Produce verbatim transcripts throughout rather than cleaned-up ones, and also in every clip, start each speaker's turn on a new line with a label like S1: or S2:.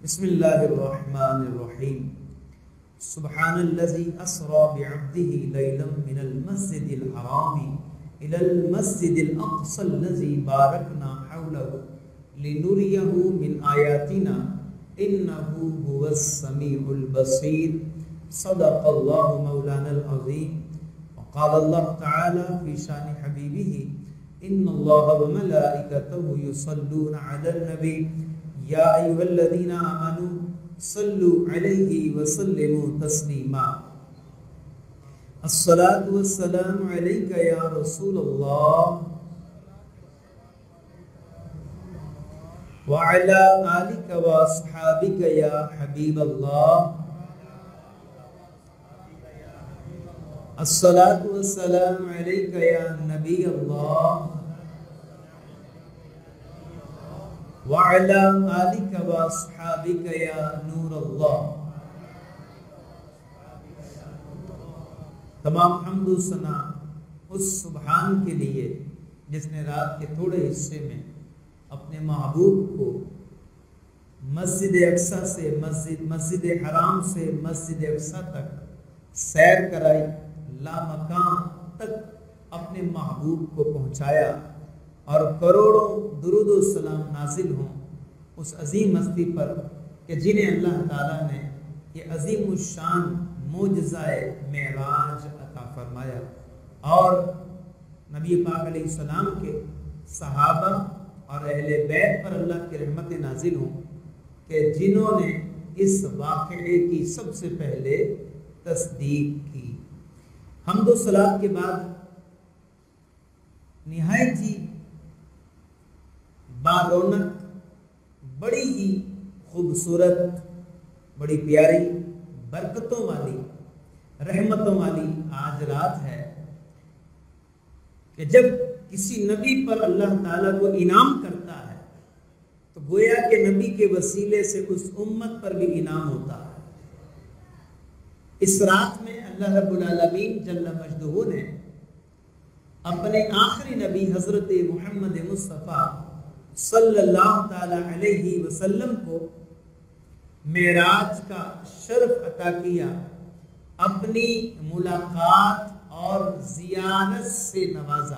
S1: بسم اللہ الرحمن الرحیم سبحان الذي اسرى بعبده ليلا من المسجد الحرام الى المسجد الاقصى الذي باركنا حوله لنريه من آياتنا انه هو السميع البصير صدق الله مولانا العظيم. وقال الله تعالى في شان حبيبه ان الله وملائكته يصلون على النبي یا ایھا الذین آمنوا صلوا علیہ وسلموا تسلیما. الصلاۃ والسلام علیک یا رسول اللہ وعلی آلک واصحابک یا حبیب اللہ. الصلاۃ والسلام علیک یا نبی اللہ وعلی آلک واصحابک یا نور اللہ. تمام حمد و ثنا اس سبحان کے لیے جس نے رات کے تھوڑے حصے میں اپنے محبوب کو مسجد اقصیٰ سے مسجد مسجد حرام سے مسجد اقصیٰ تک سیر کرائی، لامکان تک اپنے محبوب کو پہنچایا اور کروڑوں درود و سلام نازل ہوں اس عظیم ہستی پر کہ جنہیں اللہ تعالیٰ نے یہ عظیم الشان معجزہ معراج عطا فرمایا، اور نبی پاک علیہ السلام کے صحابہ اور اہل بیت پر اللہ کی رحمت نازل ہوں کہ جنہوں نے اس واقعے کی سب سے پہلے تصدیق کی. حمد و صلات کے بعد نہایت ہی بارونق، بڑی ہی خوبصورت، بڑی پیاری، برکتوں والی، رحمتوں والی آج رات ہے کہ جب کسی نبی پر اللہ تعالیٰ کو انعام کرتا ہے تو گویا کہ نبی کے وسیلے سے اس امت پر بھی انعام ہوتا ہے. اس رات میں اللہ رب العالمین جل مجدہ نے اپنے آخری نبی حضرت محمد مصطفیٰ صلی اللہ تعالی علیہ وسلم کو معراج کا شرف عطا کیا، اپنی ملاقات اور زیارت سے نوازا.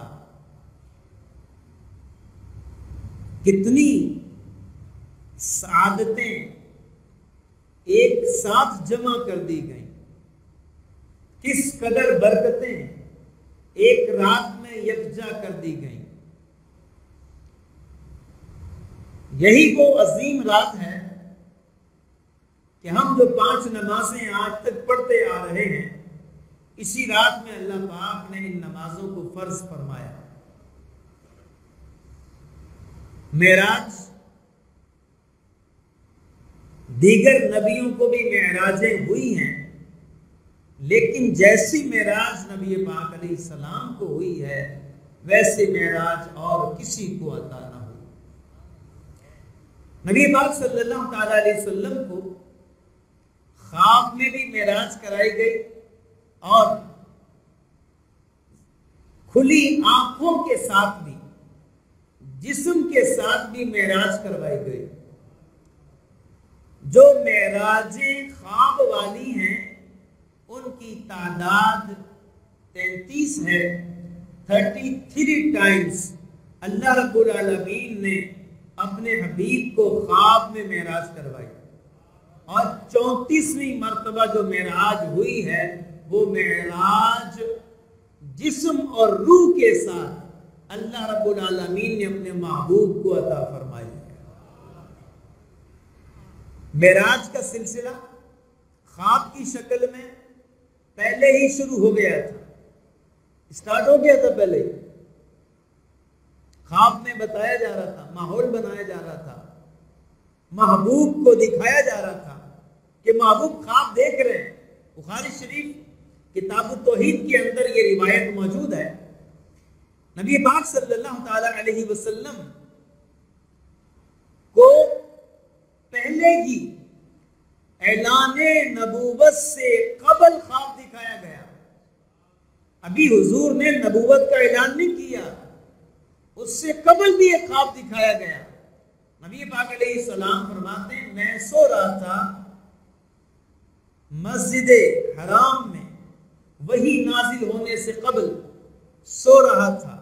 S1: کتنی سعادتیں ایک ساتھ جمع کر دی گئیں، کس قدر برکتیں ایک رات میں یکجا کر دی گئیں. یہی وہ عظیم رات ہے کہ ہم جو پانچ نمازیں آج تک پڑھتے آ رہے ہیں، اسی رات میں اللہ پاک نے ان نمازوں کو فرض فرمایا. معراج دیگر نبیوں کو بھی معراجیں ہوئی ہیں، لیکن جیسی معراج نبی پاک علیہ السلام کو ہوئی ہے ویسے معراج اور کسی کو عطا نہ ہوئی. نبی پاک صلی اللہ تعالی علیہ وسلم کو خواب میں بھی معراج کرائی گئی اور کھلی آنکھوں کے ساتھ بھی، جسم کے ساتھ بھی معراج کروائی گئی. جو معراجیں خواب والی ہیں ان کی تعداد تینتیس ہے. تھرٹی تھری ٹائمز اللہ رب العالمین نے اپنے حبیب کو خواب میں معراج کروائی، اور چونتیسویں مرتبہ جو معراج ہوئی ہے وہ معراج جسم اور روح کے ساتھ اللہ رب العالمین نے اپنے محبوب کو عطا فرمائی. معراج کا سلسلہ خواب کی شکل میں پہلے ہی شروع ہو گیا تھا، اسٹارٹ ہو گیا تھا. پہلے خواب میں بتایا جا رہا تھا، ماحول بنایا جا رہا تھا، محبوب کو دکھایا جا رہا تھا کہ محبوب خواب دیکھ رہے ہیں. بخاری شریف کتاب التوحید کے اندر یہ روایت موجود ہے. نبی پاک صلی اللہ تعالی علیہ وسلم کو پہلے ہی اعلان نبوت سے قبل خواب دکھایا گیا. ابھی حضور نے نبوت کا اعلان نہیں کیا، اس سے قبل بھی ایک خواب دکھایا گیا. نبی پاک علیہ السلام فرماتے ہیں میں سو رہا تھا مسجد حرام میں، وہی نازل ہونے سے قبل سو رہا تھا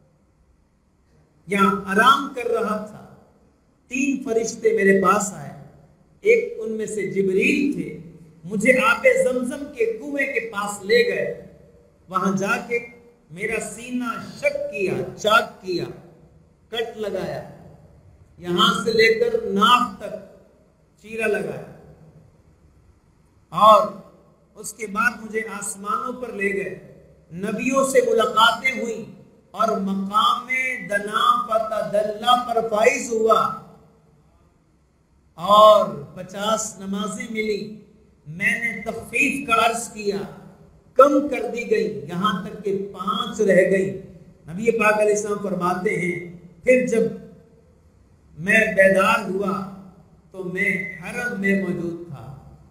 S1: یا آرام کر رہا تھا، تین فرشتے میرے پاس آئے، ایک ان میں سے جبریل تھے، مجھے آب زمزم کے کنویں کے پاس لے گئے، وہاں جا کے میرا سینہ شک کیا، چاک کیا، کٹ لگایا، یہاں سے لے کر ناف تک چیرا لگایا، اور اس کے بعد مجھے آسمانوں پر لے گئے، نبیوں سے ملاقاتیں ہوئی اور مقام دنا فتدلا پر فائز ہوا، اور پچاس نمازیں ملی، میں نے تخفیف کا عرض کیا، کم کر دی گئی، یہاں تک کہ پانچ رہ گئی۔ نبی پاک علیہ السلام فرماتے ہیں پھر جب میں بیدار ہوا تو میں حرم میں موجود تھا۔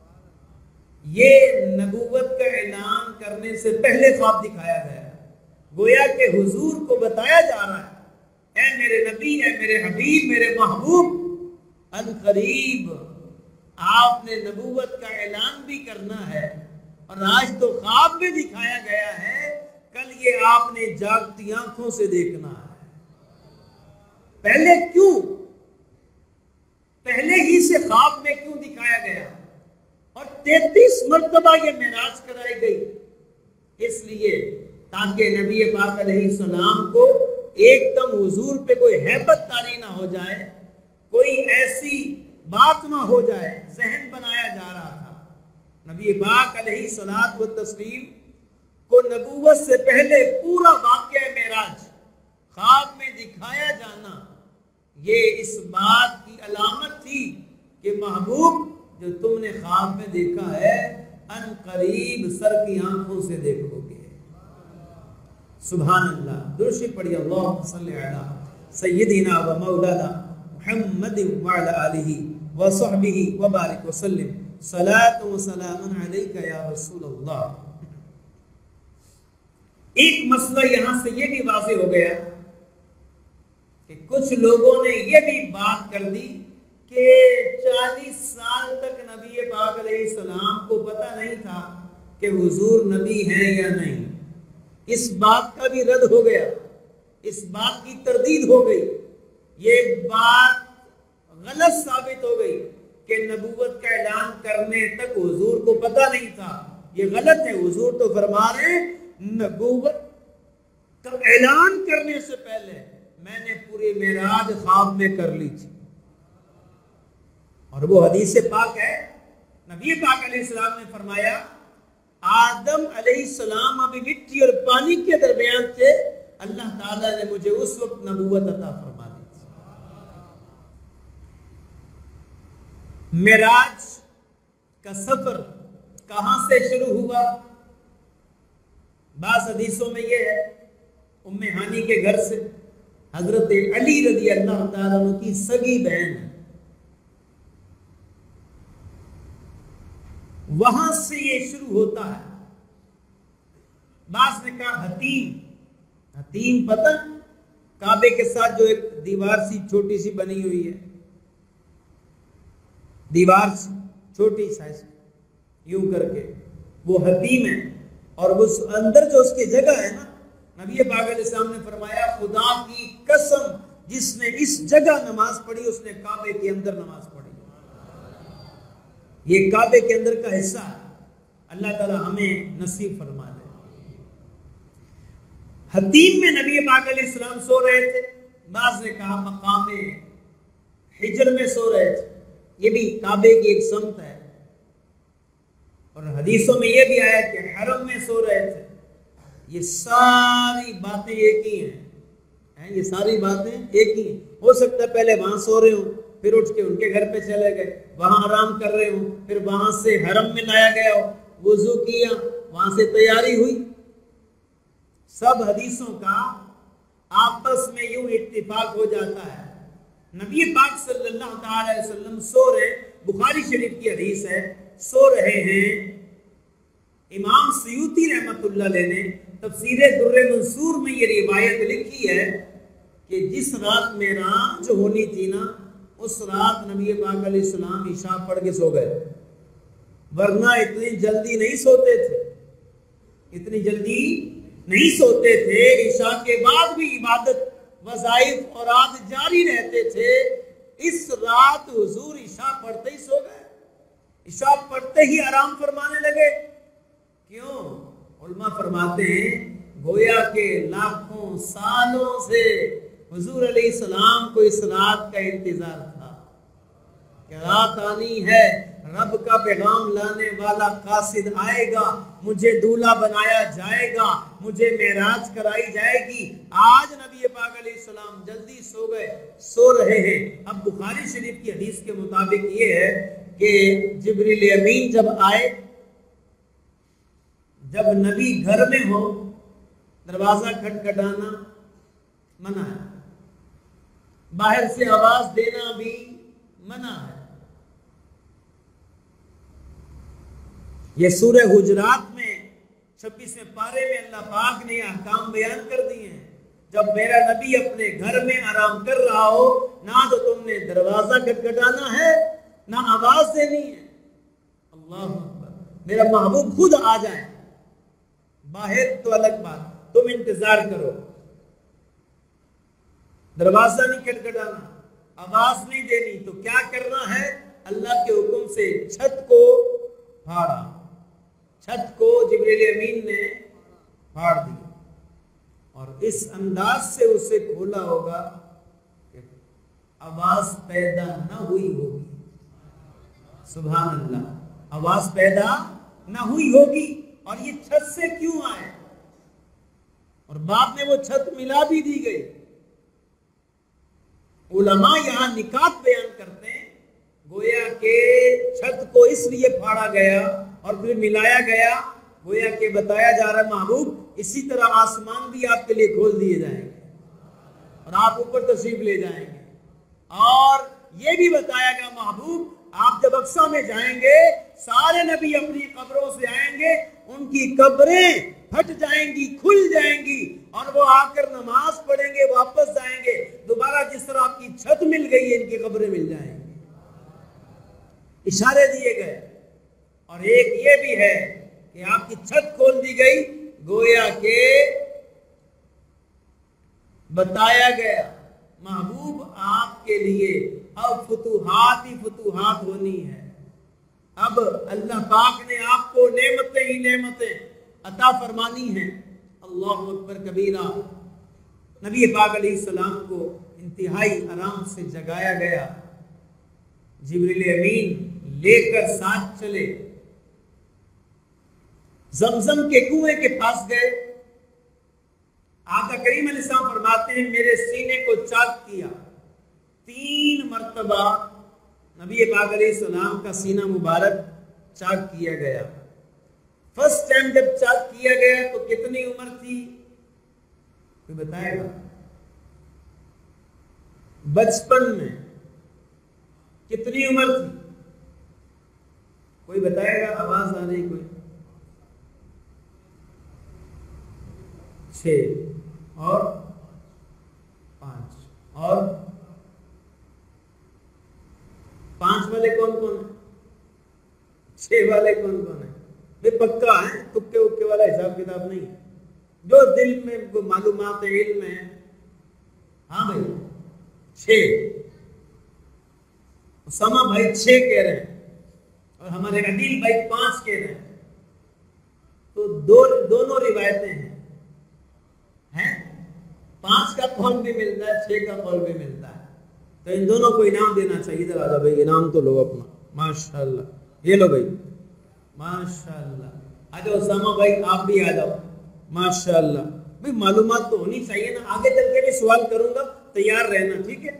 S1: یہ نبوت کا اعلان کرنے سے پہلے خواب دکھایا گیا، گویا کہ حضور کو بتایا جا رہا ہے اے میرے نبی، اے میرے حبیب، میرے محبوب، ان قریب آپ نے نبوت کا اعلان بھی کرنا ہے، اور آج تو خواب میں دکھایا گیا ہے، کل یہ آپ نے جاگتی آنکھوں سے دیکھنا ہے۔ پہلے کیوں؟ پہلے ہی سے خواب میں کیوں دکھایا گیا اور تینتیس مرتبہ یہ معراج کرائی گئی؟ اس لیے تاکہ نبی پاک علیہ السلام کو ایک دم حضور پہ کوئی ہیبت طاری نہ ہو جائے، کوئی ایسی بات نہ ہو جائے، ذہن بنایا جا رہا تھا۔ نبی پاک علیہ الصلوۃ والتسلیم کو نبوت سے پہلے پورا واقعہ معراج خواب میں دکھایا جانا، یہ اس بات کی علامت تھی کہ محبوب جو تم نے خواب میں دیکھا ہے ان قریب سر کی آنکھوں سے دیکھو گے۔ سبحان اللہ، درود پڑھیے اللہم صلی علی سیدنا و مولانا محمد وعلی آلہ وصحبہ وبارک وسلم، صلاۃ و سلام علیک یا رسول اللہ۔ ایک مسئلہ یہاں سے یہ بھی واضح ہو گیا کہ کچھ لوگوں نے یہ بھی بات کر دی کہ چالیس سال تک نبی پاک علیہ السلام کو پتہ نہیں تھا کہ حضور نبی ہیں یا نہیں۔ اس بات کا بھی رد ہو گیا، اس بات کی تردید ہو گئی، یہ بات غلط ثابت ہو گئی کہ نبوت کا اعلان کرنے تک حضور کو پتہ نہیں تھا۔ یہ غلط ہے، حضور تو فرما رہے ہیں نبوت کا اعلان کرنے سے پہلے میں نے پوری معراج خواب میں کر لی تھی، اور وہ حدیث پاک ہے، نبی پاک علیہ السلام نے فرمایا آدم علیہ السلام ابھی مٹی اور پانی کے درمیان تھے، اللہ تعالیٰ نے مجھے اس وقت نبوت عطا فرما دی تھی۔ معراج کا سفر کہاں سے شروع ہوا؟ بعض حدیثوں میں یہ ہے ام ہانی کے گھر سے، حضرت علی رضی اللہ تعالیٰ عنہ کی سگی بہن ہے، وہاں سے یہ شروع ہوتا ہے۔ بعض نے کہا حتیم، حتیم پتہ کعبے کے ساتھ جو ایک دیوار سی چھوٹی سی بنی ہوئی ہے، دیوار سی چھوٹی سائز یوں کر کے، وہ حتیم ہے، اور اس اندر جو اس کی جگہ ہے نا، نبی پاک علیہ السلام نے فرمایا خدا کی قسم جس نے اس جگہ نماز پڑھی اس نے کعبے کے اندر نماز پڑھی۔ یہ کعبے کے اندر کا حصہ ہے، اللہ تعالی ہمیں نصیب فرما دے۔ حتیم میں نبی پاک علیہ السلام سو رہے تھے، بعض نے کہا مقام حجر میں سو رہے تھے، یہ بھی کعبے کی ایک سمت ہے، اور حدیثوں میں یہ بھی آیا کہ حرم میں سو رہے تھے۔ یہ ساری باتیں ایک ہی ہیں، یہ ساری باتیں ایک ہی ہیں۔ ہو سکتا ہے پہلے وہاں سو رہے ہوں، پھر اٹھ کے ان کے گھر پہ چلے گئے، وہاں آرام کر رہے ہوں، پھر وہاں سے حرم میں لایا گیا ہو، وضو کیا، وہاں سے تیاری ہوئی۔ سب حدیثوں کا آپس میں یوں اتفاق ہو جاتا ہے۔ نبی پاک صلی اللہ تعالی علیہ وسلم سو رہے، بخاری شریف کی حدیث ہے، سو رہے ہیں۔ امام سیوطی رحمت اللہ علیہ نے تفسیر در منصور میں یہ روایت لکھی ہے کہ جس رات معراج ہونی تھی نا، اس رات نبی پاک علیہ السلام عشاء پڑھ کے سو گئے، ورنہ اتنی جلدی نہیں سوتے تھے، اتنی جلدی نہیں سوتے تھے، عشاء کے بعد بھی عبادت وظائف اور عاد جاری رہتے تھے۔ اس رات حضور عشاء پڑھتے ہی سو گئے، عشاء پڑھتے ہی آرام فرمانے لگے۔ کیوں؟ علماء فرماتے ہیں گویا کہ لاکھوں سالوں سے حضور علیہ السلام کو اس رات کا انتظار تھا کہ رات آنی ہے، رب کا پیغام لانے والا قاصد آئے گا، مجھے دولہا بنایا جائے گا، مجھے معراج کرائی جائے گی۔ آج نبی پاک علیہ السلام جلدی سو گئے، سو رہے ہیں۔ اب بخاری شریف کی حدیث کے مطابق یہ ہے کہ جبریل امین جب آئے، جب نبی گھر میں ہو دروازہ کھٹکھٹانا منع ہے، باہر سے آواز دینا بھی منع ہے۔ یہ سورہ حجرات میں چھبیسویں پارے میں اللہ پاک نے احکام بیان کر دیے ہیں۔ جب میرا نبی اپنے گھر میں آرام کر رہا ہو، نہ تو تم نے دروازہ کھٹکھٹانا ہے نہ آواز دینی ہے۔ اللہ اکبر، میرا محبوب خود آ جائے، باہر تو الگ بات، تم انتظار کرو، دروازہ نہیں کھٹکھٹانا، آواز نہیں دینی۔ تو کیا کرنا ہے؟ اللہ کے حکم سے چھت کو پھاڑا، چھت کو جبریل امین نے پھاڑ دیا، اور اس انداز سے اسے کھولا ہوگا کہ آواز پیدا نہ ہوئی ہوگی۔ سبحان اللہ، آواز پیدا نہ ہوئی ہوگی۔ اور یہ چھت سے کیوں آئے؟ اور بعد میں وہ چھت ملا بھی دی گئی۔ علماء یہاں نکات بیان کرتے ہیں، گویا کہ چھت کو اس لیے پھاڑا گیا اور پھر ملایا گیا، گویا کہ بتایا جا رہا ہے محبوب اسی طرح آسمان بھی آپ کے لیے کھول دیے جائیں گے اور آپ اوپر تشریف لے جائیں گے۔ اور یہ بھی بتایا گیا محبوب آپ جب اقصیٰ میں جائیں گے، سارے نبی اپنی قبروں سے آئیں گے، ان کی قبریں پھٹ جائیں گی، کھل جائیں گی، اور وہ آ کر نماز پڑھیں گے، واپس جائیں گے، دوبارہ جس طرح آپ کی چھت مل گئی ہے ان کی قبریں مل جائیں گی۔ اشارے دیے گئے۔ اور ایک یہ بھی ہے کہ آپ کی چھت کھول دی گئی، گویا کہ بتایا گیا محبوب آپ کے لیے اب فتوحات ہی فتوحات ہونی ہے۔ اب اللہ پاک نے آپ کو نعمتیں ہی نعمتیں عطا فرمانی ہیں۔ اللہ اکبر کبیرہ۔ نبی پاک علیہ السلام کو انتہائی آرام سے جگایا گیا، جبریل امین لے کر ساتھ چلے، زمزم کے کنویں کے پاس گئے۔ آقا کریم علیہ السلام فرماتے ہیں میرے سینے کو چاک کیا، تین مرتبہ نبی پاک علیہ السلام کا سینہ مبارک چاک کیا گیا۔ فرسٹ ٹائم جب چاک کیا گیا تو کتنی عمر تھی؟ کوئی بتائے گا؟ بچپن میں کتنی عمر تھی؟ کوئی بتائے گا؟ آواز آ رہی کوئی؟ چھ اور پانچ، اور پانچ والے کون کون ہیں؟ چھ والے کون کون ہیں؟ بے پکا ہے، تکے اکے والا حساب کتاب نہیں، جو دل میں معلومات علم ہے۔ ہاں بھائی چھ، اسامہ بھائی چھ کہہ رہے ہیں اور ہمارے عدیل بھائی پانچ کہہ رہے ہیں، تو دو دونوں روایتیں ہیں ہیں پانچ کا قول بھی ملتا ہے، چھ کا قول بھی ملتا ہے، تو ان دونوں کو انعام دینا چاہیے۔ ادھر آ جاؤ بھائی، انعام تو لو اپنا، ماشاءاللہ، یہ لو بھائی، ماشاءاللہ۔ آ جاؤ اسامہ بھائی، آپ بھی آ جاؤ، ماشاءاللہ۔ بھائی معلومات تو ہونی چاہیے نا، آگے چل کے بھی سوال کروں گا، تیار رہنا، ٹھیک ہے؟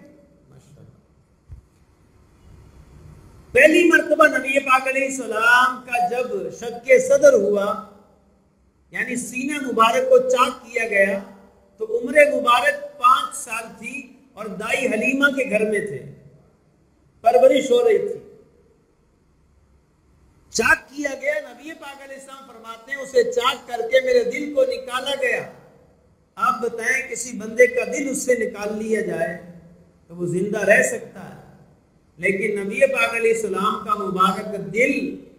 S1: پہلی مرتبہ نبی پاک علیہ السلام کا جب شق صدر ہوا، یعنی سینہ مبارک کو چاک کیا گیا، تو عمر مبارک پانچ سال تھی اور دائی حلیمہ کے گھر میں تھے، پرورش ہو رہی تھی۔ چاک کیا گیا، نبی پاک علیہ السلام فرماتے ہیں اسے چاک کر کے میرے دل کو نکالا گیا۔ آپ بتائیں کسی بندے کا دل اس سے نکال لیا جائے تو وہ زندہ رہ سکتا ہے؟ لیکن نبی پاک علیہ السلام کا مبارک دل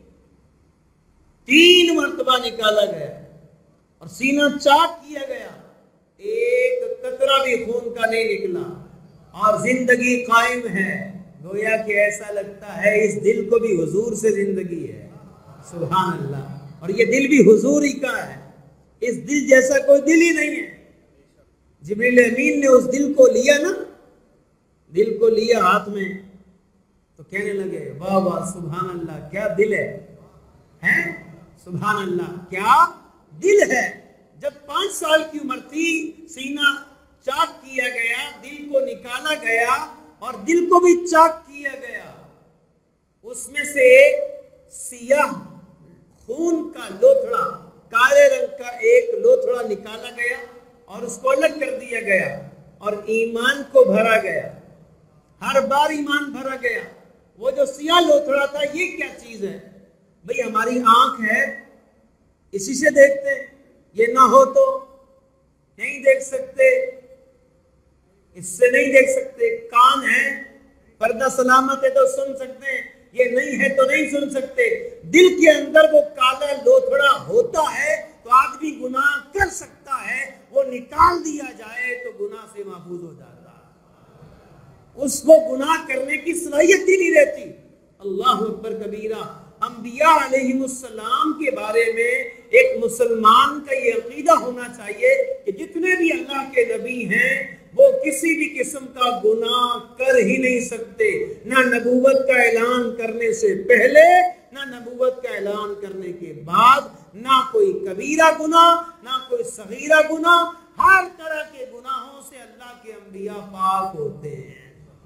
S1: تین مرتبہ نکالا گیا اور سینہ چاک کیا گیا، ایک قطرہ بھی خون کا نہیں نکلا اور زندگی قائم ہے۔ گویا کہ ایسا لگتا ہے اس دل کو بھی حضور سے زندگی ہے، سبحان اللہ، اور یہ دل بھی حضور ہی کا ہے، اس دل جیسا کوئی دل ہی نہیں ہے۔ جبریل امین نے اس دل کو لیا نا، دل کو لیا ہاتھ میں تو کہنے لگے واہ واہ سبحان اللہ کیا دل ہے، ہیں سبحان اللہ کیا دل ہے۔ جب پانچ سال کی عمر تھی سینہ چاک کیا گیا، دل کو نکالا گیا اور دل کو بھی چاک کیا گیا، اس میں سے ایک سیاہ خون کا لوتھڑا، کالے رنگ کا ایک لوتھڑا نکالا گیا اور اس کو الگ کر دیا گیا اور ایمان کو بھرا گیا، ہر بار ایمان بھرا گیا۔ وہ جو سیاہ لوتھڑا تھا یہ کیا چیز ہے؟ بھئی ہماری آنکھ ہے، اسی سے دیکھتے ہیں، یہ نہ ہو تو نہیں دیکھ سکتے، اس سے نہیں دیکھ سکتے۔ کان ہے، پردہ سلامت ہے تو سن سکتے ہیں، یہ نہیں ہے تو نہیں سن سکتے۔ دل کے اندر وہ کالا لوتھڑا ہوتا ہے تو آدمی گناہ کر سکتا ہے، وہ نکال دیا جائے تو گناہ سے محفوظ ہو جاتا ہے، اس کو گناہ کرنے کی صلاحیت ہی نہیں رہتی۔ اللہ اکبر کبیرہ۔ انبیاء علیہ السلام کے بارے میں ایک مسلمان کا یہ عقیدہ ہونا چاہیے کہ جتنے بھی اللہ کے نبی ہیں وہ کسی بھی قسم کا گناہ کر ہی نہیں سکتے، نہ نبوت کا اعلان کرنے سے پہلے نہ نبوت کا اعلان کرنے کے بعد، نہ کوئی کبیرہ گناہ نہ کوئی صغیرہ گناہ، ہر طرح کے گناہوں سے اللہ کے انبیاء پاک ہوتے ہیں،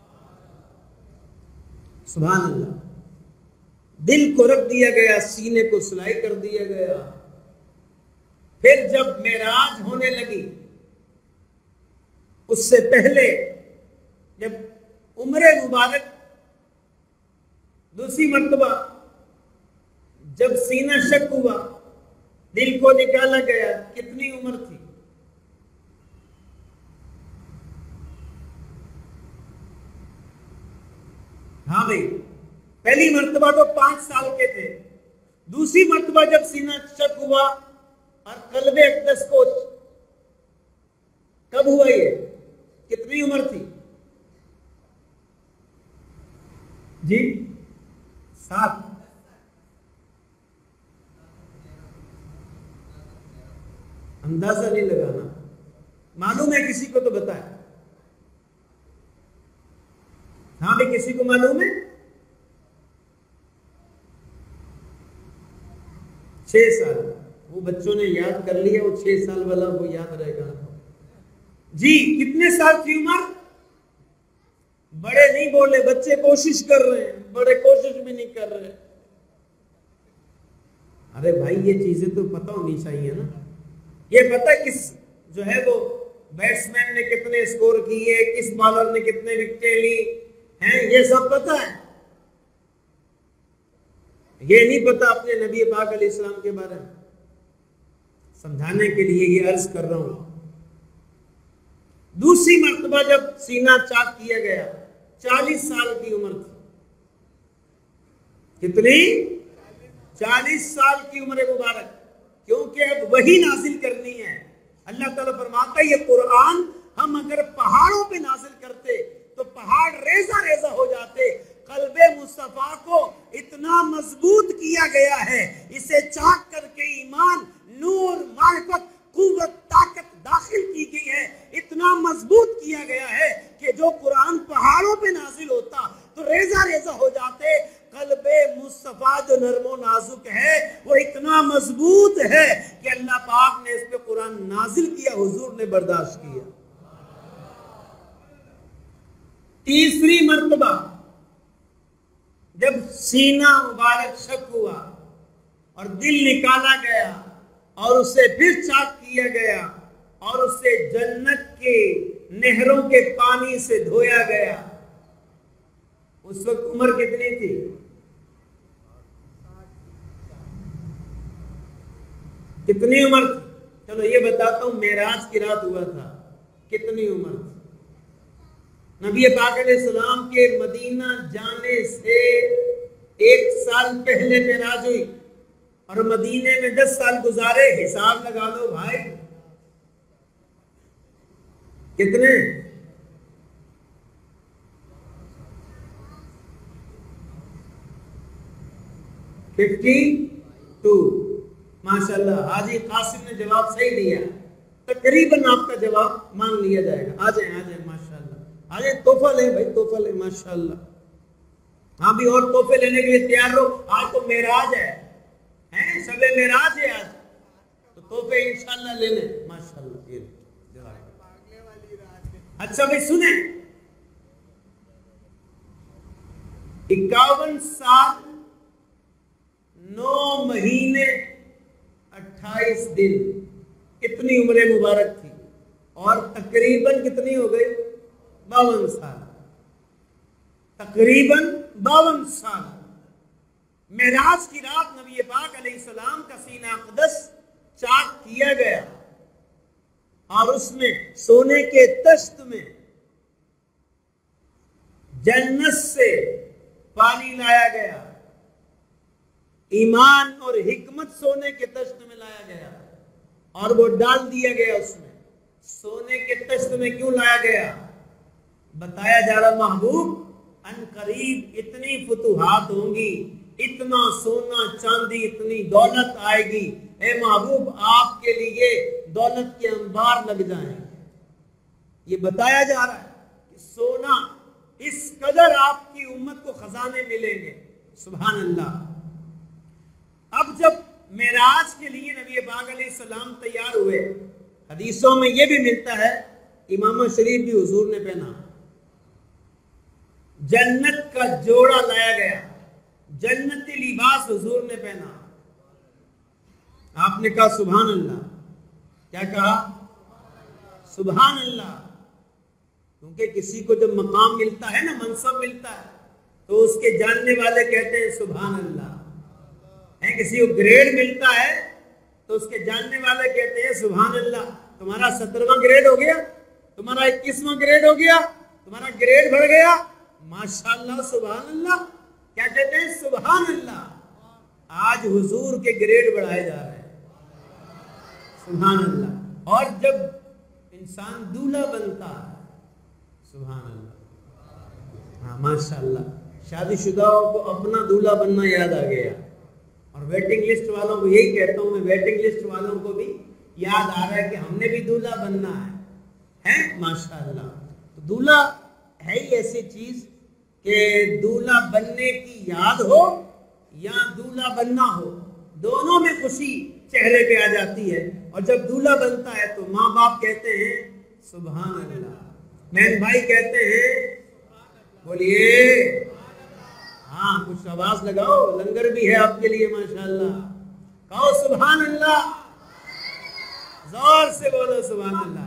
S1: سبحان اللہ۔ دل کو رکھ دیا گیا، سینے کو سلائی کر دیا گیا۔ پھر جب معراج ہونے لگی، اس سے پہلے جب عمر مبارک دوسری مرتبہ جب سینہ شک ہوا، دل کو نکالا گیا، کتنی عمر تھی؟ ہاں بھائی، پہلی مرتبہ تو پانچ سال کے تھے، دوسری مرتبہ جب سینہ شک ہوا اور قلب اقدس کو کب ہوا، یہ کتنی عمر تھی؟ جی سات۔ اندازہ نہیں لگانا، معلوم ہے کسی کو تو بتائیں۔ ہاں بھی کسی کو معلوم ہے؟ چھ سال۔ وہ بچوں نے یاد کر لیا، وہ چھ سال والا وہ یاد رہے گا۔ جی کتنے سال کی عمر؟ بڑے نہیں بولے، بچے کوشش کر رہے ہیں، بڑے کوشش بھی نہیں کر رہے۔ ارے بھائی یہ چیزیں تو پتہ ہونی چاہیے نا، یہ پتہ کس جو ہے وہ بیٹسمین نے کتنے سکور کیے، کس بالر نے کتنے وکٹیں لی ہیں، یہ سب پتہ ہے۔ یہ نہیں پتہ اپنے نبی پاک علیہ السلام کے بارے میں۔ سمجھانے کے لیے یہ عرض کر رہا ہوں۔ دوسری مرتبہ جب سینہ چاک کیا گیا، چالیس سال کی عمر تھی۔ کتنی؟ چالیس سال کی عمر مبارک، کیونکہ اب وہی نازل کرنی ہے۔ اللہ تعالیٰ فرماتا ہے یہ قرآن ہم اگر پہاڑوں پہ نازل کرتے تو پہاڑ ریزہ ریزہ ہو جاتے۔ قلب مصطفیٰ کو اتنا مضبوط کیا گیا ہے، اسے چاک کر کے ایمان، نور، معرفت، قوت، طاقت داخل کی گئی ہے، اتنا مضبوط کیا گیا ہے کہ جو قرآن پہاڑوں پہ نازل ہوتا تو ریزہ ریزہ ہو جاتے۔ قلب مصطفیٰ جو نرم و نازک ہے وہ اتنا مضبوط ہے کہ اللہ پاک نے اس پہ قرآن نازل کیا، حضور نے برداشت کیا۔ تیسری مرتبہ جب سینہ مبارک شک ہوا اور دل نکالا گیا اور اسے پھر چاک کیا گیا اور اسے جنت کے نہروں کے پانی سے دھویا گیا، اس وقت عمر کتنی تھی؟ کتنی عمر تھی؟ چلو یہ بتاتا ہوں، معراج کی رات ہوا تھا، کتنی عمر تھی؟ نبی پاک علیہ السلام کے مدینہ جانے سے ایک سال پہلے معراج ہوئی اور مدینے میں دس سال گزارے. حساب لگا لو بھائی کتنے؟ Fifty two. ماشاء اللہ حاجی قاسم نے جواب صحیح دیا. تقریباً آپ کا جواب مان لیا جائے گا. آ جائیں آ جائیں ماشاء اللہ. آ جائیں تحفہ لیں بھائی تحفہ لیں ماشاء اللہ. ہاں بھی اور تحفے لینے کے لیے تیار رہو. آج تو معراج ہے ہیں شب معراج ہے آج تو تحفے انشاءاللہ لے لیں ماشاء اللہ. اچھا بھائی سنیں اکاون سال نو مہینے اٹھائیس دن کتنی عمر مبارک تھی اور تقریباً کتنی ہو گئی؟ باون سال. تقریباً باون سال. معراج کی رات نبی پاک علیہ السلام کا سینہ اقدس چاک کیا گیا اور اس میں سونے کے تشت میں جنت سے پانی لایا گیا. ایمان اور حکمت سونے کے تشت میں لایا گیا اور وہ ڈال دیا گیا اس میں. سونے کے تشت میں کیوں لایا گیا؟ بتایا جا رہا محبوب ان قریب اتنی فتوحات ہوں گی, اتنا سونا چاندی اتنی دولت آئے گی, اے محبوب آپ کے لیے دولت کے انبار لگ جائیں گے. یہ بتایا جا رہا ہے کہ سونا اس قدر آپ کی امت کو خزانے ملیں گے. سبحان اللہ. اب جب معراج کے لیے نبی پاک علیہ السلام تیار ہوئے, حدیثوں میں یہ بھی ملتا ہے امامہ شریف بھی حضور نے پہنا, جنت کا جوڑا لایا گیا, جنتی لباس حضور نے پہنا. آپ نے کہا سبحان اللہ. کیا کہا؟ سبحان اللہ. کیونکہ کسی کو جب مقام ملتا ہے نا, منصب ملتا ہے, تو اس کے جاننے والے کہتے ہیں سبحان اللہ. ہے کسی کو گریڈ ملتا ہے تو اس کے جاننے والے کہتے ہیں سبحان اللہ. تمہارا سترواں گریڈ ہو گیا, تمہارا اکیسواں گریڈ ہو گیا, تمہارا گریڈ بڑھ گیا, ماشاءاللہ سبحان اللہ. کیا کہتے ہیں؟ سبحان اللہ. آج حضور کے گریڈ بڑھائے جا رہے ہیں. سبحان اللہ. اور جب انسان دولہا بنتا ہے, سبحان اللہ, ہاں ماشاءاللہ, شادی شدہوں کو اپنا دولہا بننا یاد آ گیا. اور ویٹنگ لسٹ والوں کو یہی کہتا ہوں میں, ویٹنگ لسٹ والوں کو بھی یاد آ رہا ہے کہ ہم نے بھی دولہا بننا ہے. ہیں ماشاءاللہ. تو دولہا ہے ہی ایسی چیز کہ دولہا بننے کی یاد ہو یا دولہا بننا ہو, دونوں میں خوشی چہرے پہ آ جاتی ہے. اور جب دولہا بنتا ہے تو ماں باپ کہتے ہیں سبحان اللہ, بہن بھائی کہتے ہیں بولیے ہاں کچھ آواز لگاؤ, لنگر بھی ہے آپ کے لیے ماشاءاللہ. کہو سبحان اللہ, زور سے بولو سبحان اللہ.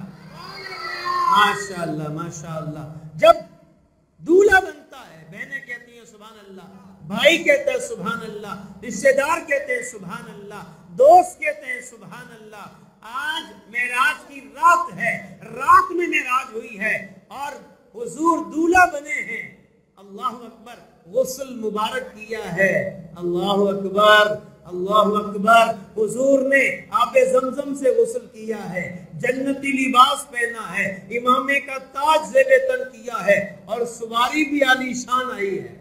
S1: ماشاءاللہ ماشاءاللہ. جب دولہا بنتا ہے بہنیں کہتی ہیں سبحان اللہ, بھائی کہتا ہے سبحان اللہ, رشتہ دار کہتے ہیں سبحان اللہ, دوست کہتے ہیں سبحان اللہ. آج معراج کی رات ہے, رات میں معراج ہوئی ہے اور حضور دولہا بنے ہیں. اللہ اکبر. غسل مبارک کیا ہے. اللہ اکبر اللہ اکبر. حضور نے آب زمزم سے غسل کیا ہے, جنتی لباس پہنا ہے, امامے کا تاج زیب تن کیا ہے اور سواری بھی عالی شان آئی ہے.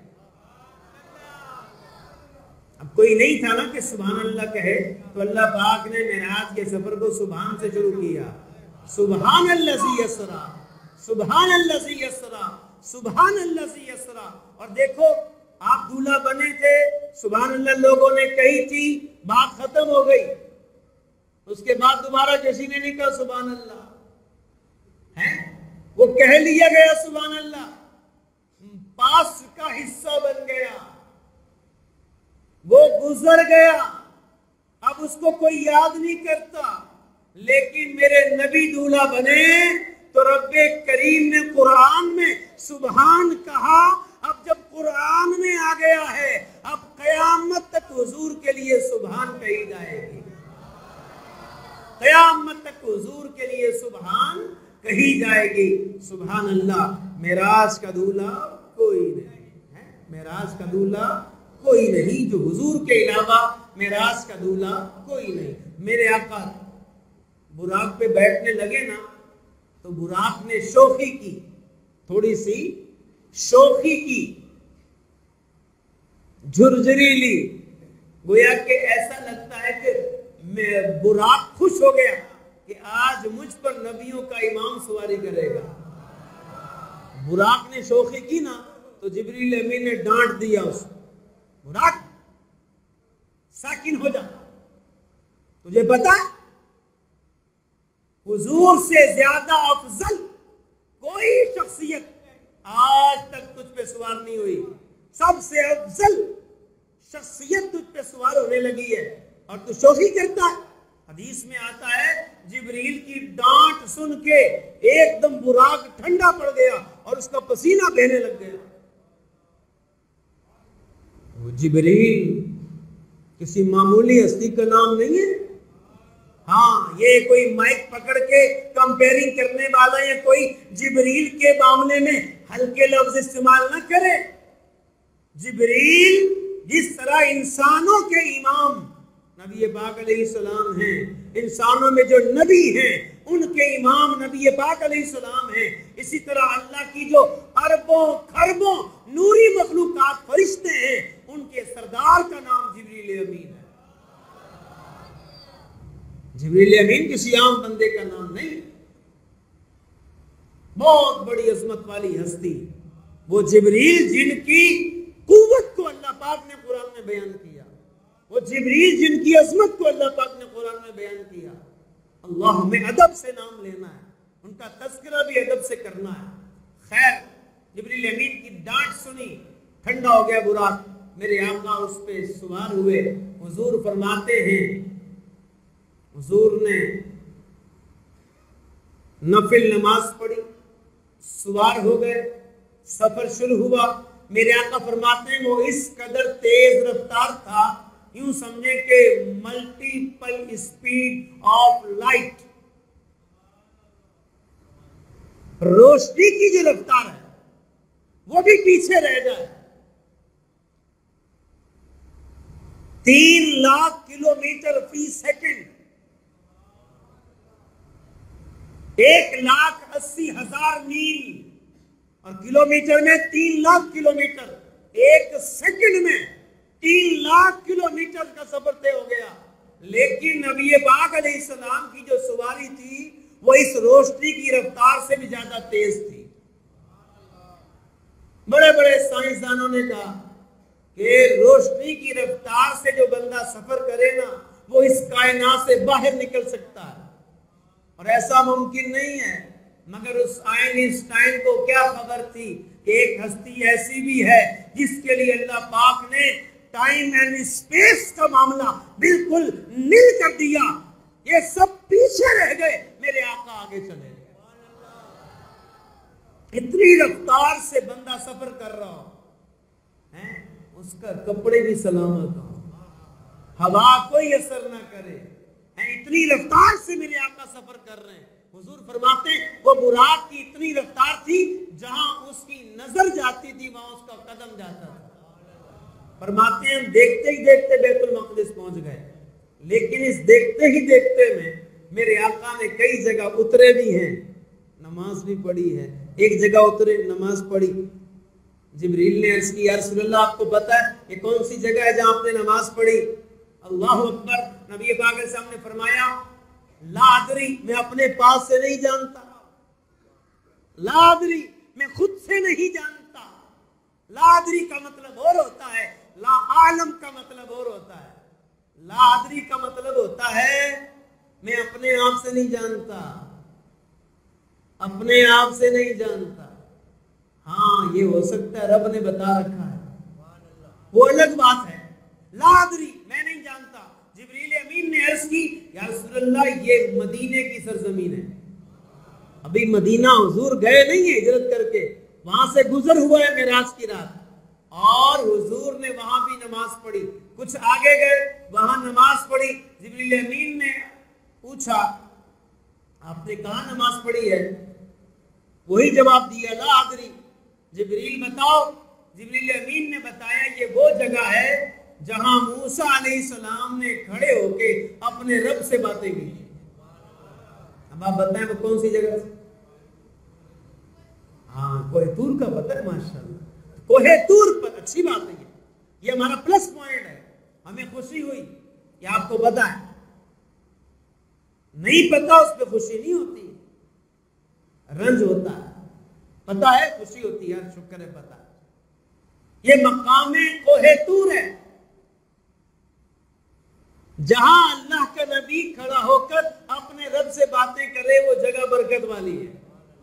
S1: اب کوئی نہیں تھا نا کہ سبحان اللہ کہے, تو اللہ پاک نے معراج کے سفر کو سبحان سے شروع کیا. سبحان الذی یسری, سبحان الذی یسری, سبحان الذی یسری. اور دیکھو آپ دولہا بنے تھے, سبحان اللہ لوگوں نے کہی تھی, بات ختم ہو گئی. اس کے بعد دوبارہ کسی نے نہیں کہا سبحان اللہ, ہے وہ کہہ لیا گیا سبحان اللہ, پاس کا حصہ بن گیا, وہ گزر گیا, اب اس کو کوئی یاد نہیں کرتا. لیکن میرے نبی دولہا بنے تو رب کریم نے قرآن میں سبحان کہا. اب جب قرآن میں آ گیا ہے, اب قیامت تک حضور کے لیے سبحان کہی جائے گی. قیامت تک حضور کے لیے سبحان کہی جائے گی. سبحان اللہ. معراج کا دولہا کوئی نہیں ہے، معراج کا دولہا کوئی نہیں، جو حضور کے علاوہ معراج کا دولہا کوئی نہیں۔ میرے آقا براق پہ بیٹھنے لگے نا تو براق نے شوخی کی، تھوڑی سی شوخی کی، جھرجری لی، گویا کہ ایسا لگتا ہے کہ براق خوش ہو گیا کہ آج مجھ پر نبیوں کا امام سواری کرے گا۔ براق نے شوخی کی نا تو جبریل امین نے ڈانٹ دیا اس کو، براق ساکن ہو جا، تجھے پتا حضور سے زیادہ افضل کوئی شخصیت آج تک تجھ پہ سوار نہیں ہوئی، سب سے افضل شخصیت تجھ پہ سوار ہونے لگی ہے اور تو شوخی کرتا ہے۔ حدیث میں آتا ہے جبریل کی ڈانٹ سن کے ایک دم براق ٹھنڈا پڑ گیا اور اس کا پسینہ بہنے لگ گیا۔ وہ جبریل کسی معمولی ہستی کا نام نہیں ہے، ہاں یہ کوئی مائک پکڑ کے کمپیرنگ کرنے والا یا کوئی جبریل کے معاملے میں ہلکے لفظ استعمال نہ کرے۔ جبریل جس طرح انسانوں کے امام نبی پاک علیہ السلام ہیں، انسانوں میں جو نبی ہیں ان کے امام نبی پاک علیہ السلام ہیں، اسی طرح اللہ کی جو اربوں خربوں نوری مخلوقات فرشتے ہیں ان کے سردار کا نام جبریل امین ہے۔ جبریل امین کسی عام بندے کا نام نہیں، بہت بڑی عظمت والی ہستی، وہ جبریل جن کی قوت کو اللہ پاک نے قرآن میں بیان کیا، وہ جبریل جن کی عظمت کو اللہ پاک نے قرآن میں بیان کیا۔ اللہ ہمیں ادب سے نام لینا ہے، ان کا تذکرہ بھی ادب سے کرنا ہے۔ خیر، جبریل امین کی ڈانٹ سنی، ٹھنڈا ہو گیا براق، میرے آقا اس پہ سوار ہوئے۔ حضور فرماتے ہیں، حضور نے نفل نماز پڑھی، سوار ہو گئے، سفر شروع ہوا۔ میرے آقا فرماتے ہیں وہ اس قدر تیز رفتار تھا، یوں سمجھے کہ ملٹیپل اسپیڈ آف لائٹ، روشنی کی جو رفتار ہے وہ بھی پیچھے رہ جائے۔ تین لاکھ کلو میٹر فی سیکنڈ، ایک لاکھ اسی ہزار میل، اور کلو میٹر میں تین لاکھ کلو میٹر، ایک سیکنڈ میں تین لاکھ کلو میٹر کا سفر طے ہو گیا۔ لیکن نبی پاک علیہ السلام کی جو سواری تھی وہ اس روشنی کی رفتار سے بھی زیادہ تیز تھی۔ بڑے بڑے سائنسدانوں نے کہا کہ روشنی کی رفتار سے جو بندہ سفر کرے نا وہ اس کائنات سے باہر نکل سکتا ہے، اور ایسا ممکن نہیں ہے۔ مگر اس آئنسٹائن کو کیا خبر تھی کہ ایک ہستی ایسی بھی ہے جس کے لیے اللہ پاک نے ٹائم اینڈ اسپیس کا معاملہ بالکل نل کر دیا۔ یہ سب پیچھے رہ گئے، میرے آقا آگے چلے گئے۔ اتنی رفتار سے بندہ سفر کر رہا ہو، اس کا کپڑے بھی سلامت ہو، ہوا کوئی اثر نہ کرے، اتنی رفتار سے میرے آقا سفر کر رہے ہیں۔ حضور فرماتے ہیں وہ براق کی اتنی رفتار تھی جہاں اس کی نظر جاتی تھی وہاں اس کا قدم جاتا تھا۔ فرماتے ہیں دیکھتے ہی دیکھتے بیت المقدس پہنچ گئے، لیکن اس دیکھتے ہی دیکھتے میں میرے آقا نے کئی جگہ اترے بھی ہیں، نماز بھی پڑھی ہے۔ ایک جگہ اترے، نماز پڑھی، جبریل نے عرض کی یا رسول اللہ آپ کو پتا ہے یہ کون سی جگہ ہے جہاں آپ نے نماز پڑھی؟ اللہ اکبر، نبی پاک علیہ السلام نے فرمایا لا ادری، میں اپنے پاس سے نہیں جانتا، لا ادری میں خود سے نہیں جانتا۔ لا ادری کا مطلب اور ہوتا ہے، لا عالم کا مطلب اور ہوتا ہے۔ لا ادری کا مطلب ہوتا ہے میں اپنے آپ سے نہیں جانتا، اپنے آپ سے نہیں جانتا۔ ہاں یہ ہو سکتا ہے رب نے بتا رکھا ہے، وہ الگ بات ہے۔ لا ادری میں نہیں جانتا۔ جبریل امین نے عرض کی یا رسول اللہ یہ مدینے کی سرزمین ہے، ابھی مدینہ حضور گئے نہیں ہیں ہجرت کر کے، وہاں سے گزر ہوا ہے معراج کی رات، اور حضور نے وہاں بھی نماز پڑھی۔ کچھ آگے گئے وہاں نماز پڑھی، جبریل امین نے پوچھا آپ نے کہاں نماز پڑھی ہے؟ وہی جواب دیا لا ادری، جبریل بتاؤ۔ جبریل امین نے بتایا یہ وہ جگہ ہے جہاں موسیٰ علیہ السلام نے کھڑے ہو کے اپنے رب سے باتیں کی۔ اب آپ بتائیں وہ کون سی جگہ تھی؟ ہاں کوہ طور کا پتہ ہے ماشاءاللہ، کوہ طور پر، اچھی بات ہے، یہ ہمارا پلس پوائنٹ ہے، ہمیں خوشی ہوئی کہ آپ کو پتہ ہے۔ نہیں پتہ اس پہ خوشی نہیں ہوتی، رنج ہوتا ہے، پتہ ہے خوشی ہوتی ہے، شکر ہے پتہ ہے۔ یہ مقام کوہ طور ہے جہاں اللہ کا نبی کھڑا ہو کر اپنے رب سے باتیں کرے، وہ جگہ برکت والی ہے۔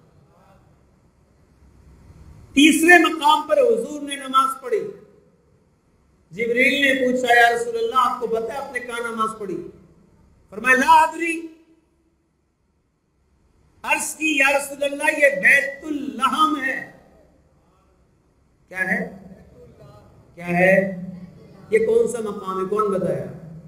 S1: تیسرے مقام پر حضور نے نماز پڑھی، جبریل نے پوچھا یا رسول اللہ آپ کو پتہ ہے آپ نے کہاں نماز پڑھی؟ فرمایا لا ادری، عرض کی یا رسول اللہ یہ بیت اللحم ہے۔ کیا ہے؟ کیا ہے؟ یہ کون سا مقام ہے؟ کون بتایا؟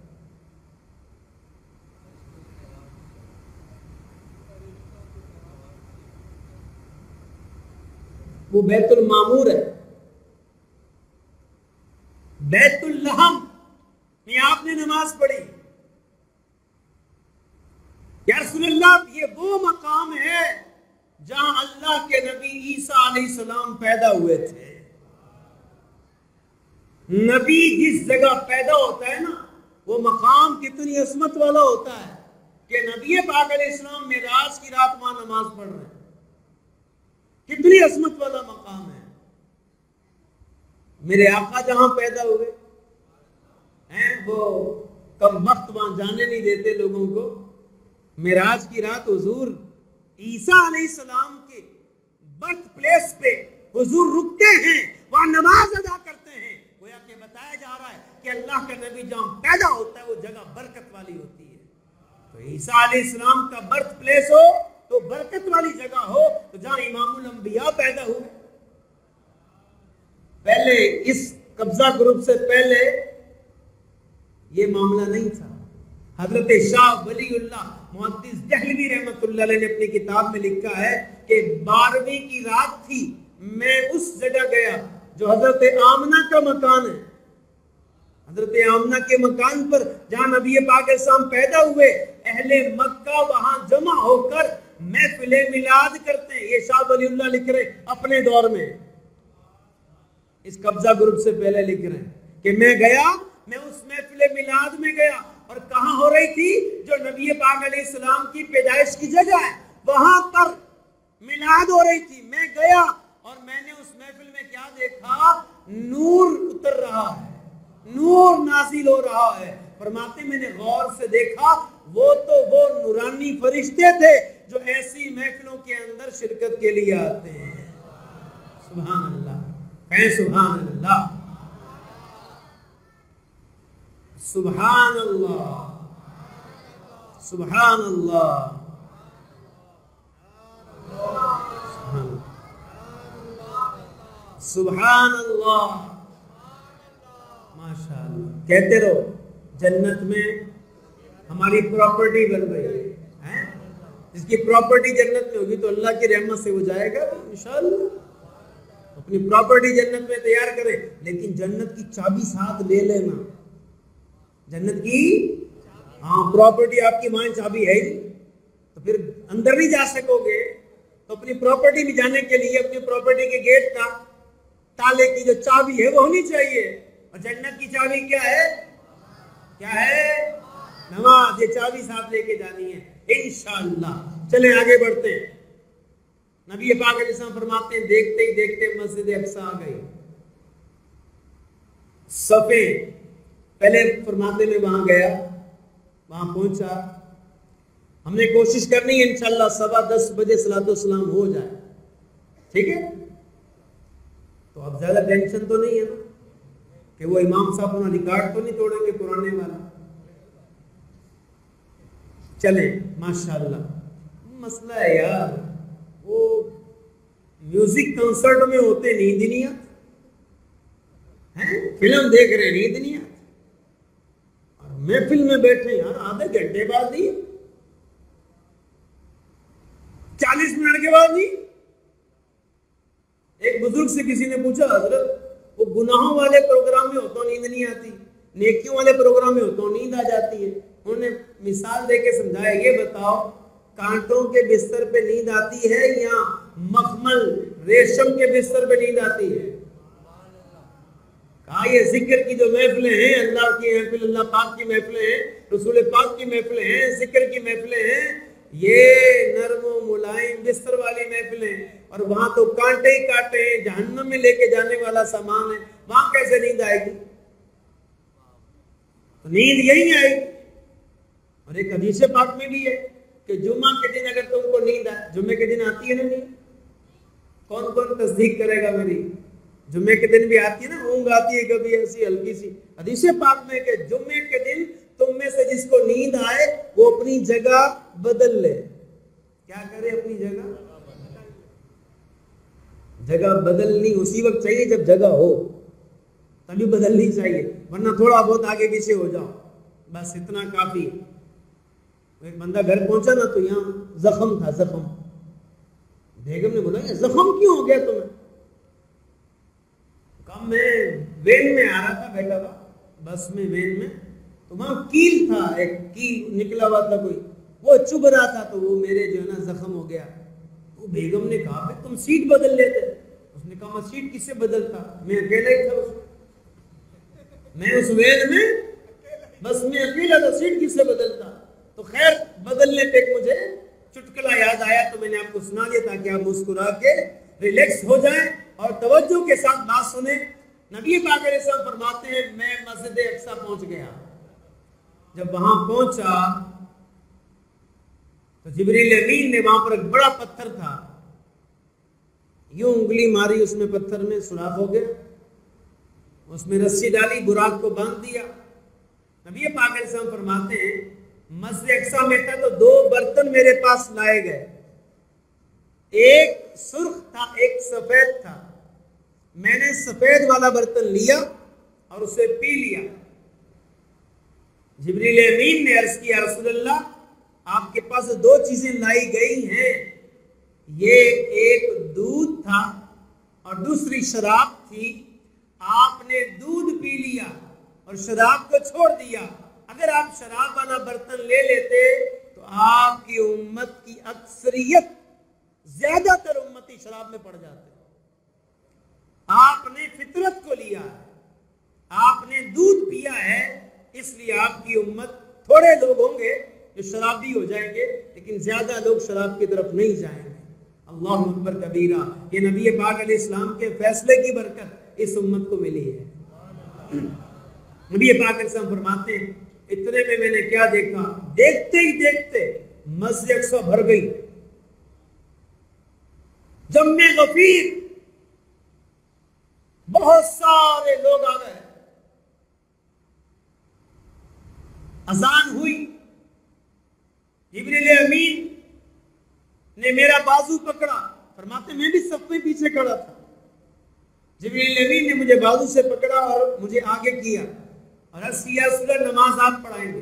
S1: وہ بیت المعمور ہے، بیت اللحم میں آپ نے نماز پڑھی۔ یا رسول اللہ یہ وہ مقام ہے جہاں اللہ کے نبی عیسیٰ علیہ السلام پیدا ہوئے تھے۔ نبی جس جگہ پیدا ہوتا ہے نا وہ مقام کتنی عظمت والا ہوتا ہے کہ نبی پاک علیہ السلام معراج کی رات وہاں نماز پڑھ رہے ہیں، کتنی عظمت والا مقام ہے۔ میرے آقا جہاں پیدا ہوئے ہیں وہ کم وقت وہاں جانے نہیں دیتے لوگوں کو۔ معراج کی رات حضور عیسیٰ علیہ السلام کے برتھ پلیس پہ حضور رکتے ہیں، وہاں نماز ادا کرتے ہیں، گویا کہ بتایا جا رہا ہے کہ اللہ کا نبی جہاں پیدا ہوتا ہے وہ جگہ برکت والی ہوتی ہے۔ تو عیسیٰ علیہ السلام کا برتھ پلیس ہو تو برکت والی جگہ ہو، تو جہاں امام الانبیاء پیدا ہوئے۔ پہلے اس قبضہ گروپ سے پہلے یہ معاملہ نہیں تھا۔ حضرت شاہ ولی اللہ محدث دہلوی رحمت اللہ علیہ نے اپنی کتاب میں لکھا ہے کہ بارہویں کی رات تھی، میں اس جگہ گیا جو حضرت آمنہ کا مکان ہے، حضرت آمنہ کے مکان پر جہاں نبی پاک علیہ السلام پیدا ہوئے، اہل مکہ وہاں جمع ہو کر محفل میلاد کرتے ہیں۔ یہ شاہ ولی اللہ لکھ رہے اپنے دور میں، اس قبضہ گروپ سے پہلے لکھ رہے ہیں کہ میں گیا، میں اس محفل میلاد میں گیا، اور کہاں ہو رہی تھی؟ جو نبی پاک علیہ السلام کی پیدائش کی جگہ ہے وہاں پر میلاد ہو رہی تھی۔ میں گیا اور میں نے اس محفل میں کیا دیکھا؟ نور اتر رہا ہے، نور نازل ہو رہا ہے۔ فرماتے میں نے غور سے دیکھا وہ تو وہ نورانی فرشتے تھے جو ایسی محفلوں کے اندر شرکت کے لیے آتے ہیں۔ سبحان اللہ، کہیں سبحان اللہ، سبحان اللہ، سبحان اللہ، سبحان اللہ، ماشاء اللہ۔ کہتے رہو جنت میں ہماری پراپرٹی بن رہی ہے، جس کی پراپرٹی جنت میں ہوگی تو اللہ کی رحمت سے ہو جائے گا انشاءاللہ۔ اپنی پراپرٹی جنت میں تیار کریں، لیکن جنت کی چابی ساتھ لے لینا۔ جنت کی ہاں پراپرٹی آپ کی ماں چابی ہے ہی تو پھر اندر نہیں جا سکو گے، تو اپنی پراپرٹی میں جانے کے لیے اپنی پراپرٹی کے گیٹ کا تالے کی جو چابی ہے وہ ہونی چاہیے۔ اور جنت کی چابی کیا ہے؟ کیا ہے؟ نماز۔ یہ چابی ساتھ لے کے جانی ہے انشاءاللہ۔ چلیں آگے بڑھتے ہیں۔ نبی پاک علیہ السلام فرماتے ہیں دیکھتے ہی دیکھتے مسجد اقصیٰ آ گئی۔ صفیں پہلے فرماتے میں وہاں گیا، وہاں پہنچا، ہم نے کوشش کرنی ہے انشاءاللہ سوا دس بجے صلاۃ والسلام ہو جائے، ٹھیک ہے؟ تو اب زیادہ ٹینشن تو نہیں ہے نا کہ وہ امام صاحب اپنا ریکارڈ تو نہیں توڑیں گے پرانے والا۔ چلیں ماشاءاللہ، مسئلہ ہے یار وہ میوزک کنسرٹ میں ہوتے نیند نہیں آتی ہیں، فلم دیکھ رہے نیند نہیں آتی، اور محفل میں بیٹھے یار آدھے گھنٹے بعد نہیں، چالیس منٹ کے بعد نہیں،
S2: ایک بزرگ سے کسی نے پوچھا حضرت وہ گناہوں والے پروگرام میں ہوتا نیند نہیں آتی, نیکیوں والے پروگرام میں ہوتا نیند آ جاتی ہے. انہوں نے مثال دے کے سمجھایا, یہ بتاؤ کانٹوں کے بستر پہ نیند آتی ہے یا مخمل ریشم کے بستر پہ نیند آتی ہے؟ کہا یہ ذکر کی جو محفلیں ہیں, اللہ کی محفل, اللہ پاک کی محفلیں ہیں, رسول پاک کی محفلیں ہیں, ذکر کی محفلیں ہیں, یہ نرم و ملائم بستر والی محفلیں, اور وہاں تو کانٹے ہی کانٹے ہیں, جہنم میں لے کے جانے والا سامان ہے, وہاں کیسے نیند آئے گی؟ تو نیند یہی آئے گی. اور ایک حدیث پاک میں بھی ہے کہ جمعہ کے دن اگر تم کو نیند آئے, جمعے کے دن آتی ہے نا نیند, کون کون تصدیق کرے گا میری؟ جمعے کے دن بھی آتی ہے نا, اونگ آتی ہے کبھی ایسی ہلکی سی. حدیث پاک میں کہ جمعے کے دن تم میں سے جس کو نیند آئے وہ اپنی جگہ بدل لے. کیا کرے؟ اپنی جگہ جگہ بدلنی اسی وقت چاہیے جب جگہ ہو, تبھی بدلنی چاہیے, ورنہ تھوڑا بہت آگے پیچھے ہو جاؤ, بس اتنا کافی. ایک بندہ گھر پہنچا نا تو یہاں زخم تھا, زخم. بیگم نے بولا یہ زخم کیوں ہو گیا تمہیں؟ کہا میں وین میں آ رہا تھا, بیٹھا تھا بس میں وین میں, تو وہاں کیل تھا, ایک کیل نکلا ہوا تھا کوئی, وہ چبھ رہا تھا, تو وہ میرے جو ہے نا زخم ہو گیا. تو بیگم نے کہا کہ تم سیٹ بدل لیتے. اس نے کہا میں سیٹ کس سے بدلتا, میں اکیلا ہی تھا, میں اس وین میں بس میں اکیلا تھا, سیٹ کس سے بدلتا. تو خیر بدلنے پہ مجھے چٹکلا یاد آیا تو میں نے آپ کو سنا دیا تاکہ آپ مسکرا کے ریلیکس ہو جائیں اور توجہ کے ساتھ بات سنیں. نبی پاک علیہ السلام فرماتے ہیں میں مسجد اقصی پہنچ گیا. جب وہاں پہنچا تو جبریل امین نے وہاں پر ایک بڑا پتھر تھا, یوں انگلی ماری اس میں, پتھر میں سوراخ ہو گیا, اس میں رسی ڈالی, براق کو باندھ دیا. نبی پاک علیہ السلام فرماتے ہیں مسجد اقصی میں تھا تو دو برتن میرے پاس لائے گئے, ایک سرخ تھا ایک سفید تھا. میں نے سفید والا برتن لیا اور اسے پی لیا. جبریل امین نے عرض کیا رسول اللہ آپ کے پاس دو چیزیں لائی گئی ہیں, یہ ایک دودھ تھا اور دوسری شراب تھی. آپ نے دودھ پی لیا اور شراب کو چھوڑ دیا. اگر آپ شراب والا برتن لے لیتے تو آپ کی امت کی اکثریت, زیادہ تر امتی شراب میں پڑ جاتے. آپ نے فطرت کو لیا ہے, آپ نے دودھ پیا ہے, اس لیے آپ کی امت تھوڑے لوگ ہوں گے جو شرابی ہو جائیں گے, لیکن زیادہ لوگ شراب کی طرف نہیں جائیں گے. اللہ اکبر کبیرہ. یہ نبی پاک علیہ السلام کے فیصلے کی برکت اس امت کو ملی ہے. نبی پاک علیہ السلام فرماتے ہیں اتنے میں میں نے کیا دیکھا, دیکھتے ہی دیکھتے مسجد اقصی بھر گئی. جمع غفیر, بہت سارے لوگ آ گئے. اذان ہوئی, جبریل امین نے میرا بازو پکڑا. فرماتے میں بھی صف میں پیچھے کھڑا تھا. جبریل امین نے مجھے بازو سے پکڑا اور مجھے آگے کیا اور عرض کیا رسول اللہ نماز آپ پڑھائیں گے؟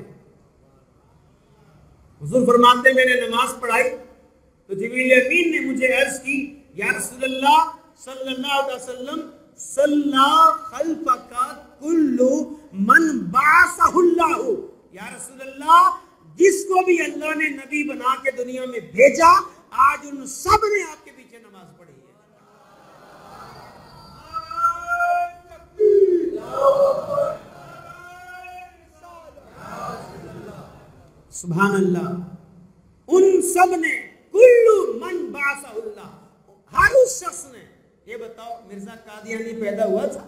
S2: حضور فرماتے میں نے نماز پڑھائی تو جبریل امین نے مجھے عرض کی یا رسول اللہ صلی اللہ علیہ وسلم صلی خلفک کل من بعثہ اللہ. یا رسول اللہ جس کو بھی اللہ نے نبی بنا کے دنیا میں بھیجا آج ان سب نے آپ کے پیچھے نماز پڑھی ہے. سبحان اللہ. ان سب نے کل من بعثہ اللہ, ہر اس شخص نے. یہ بتاؤ مرزا قادیانی پیدا ہوا تھا؟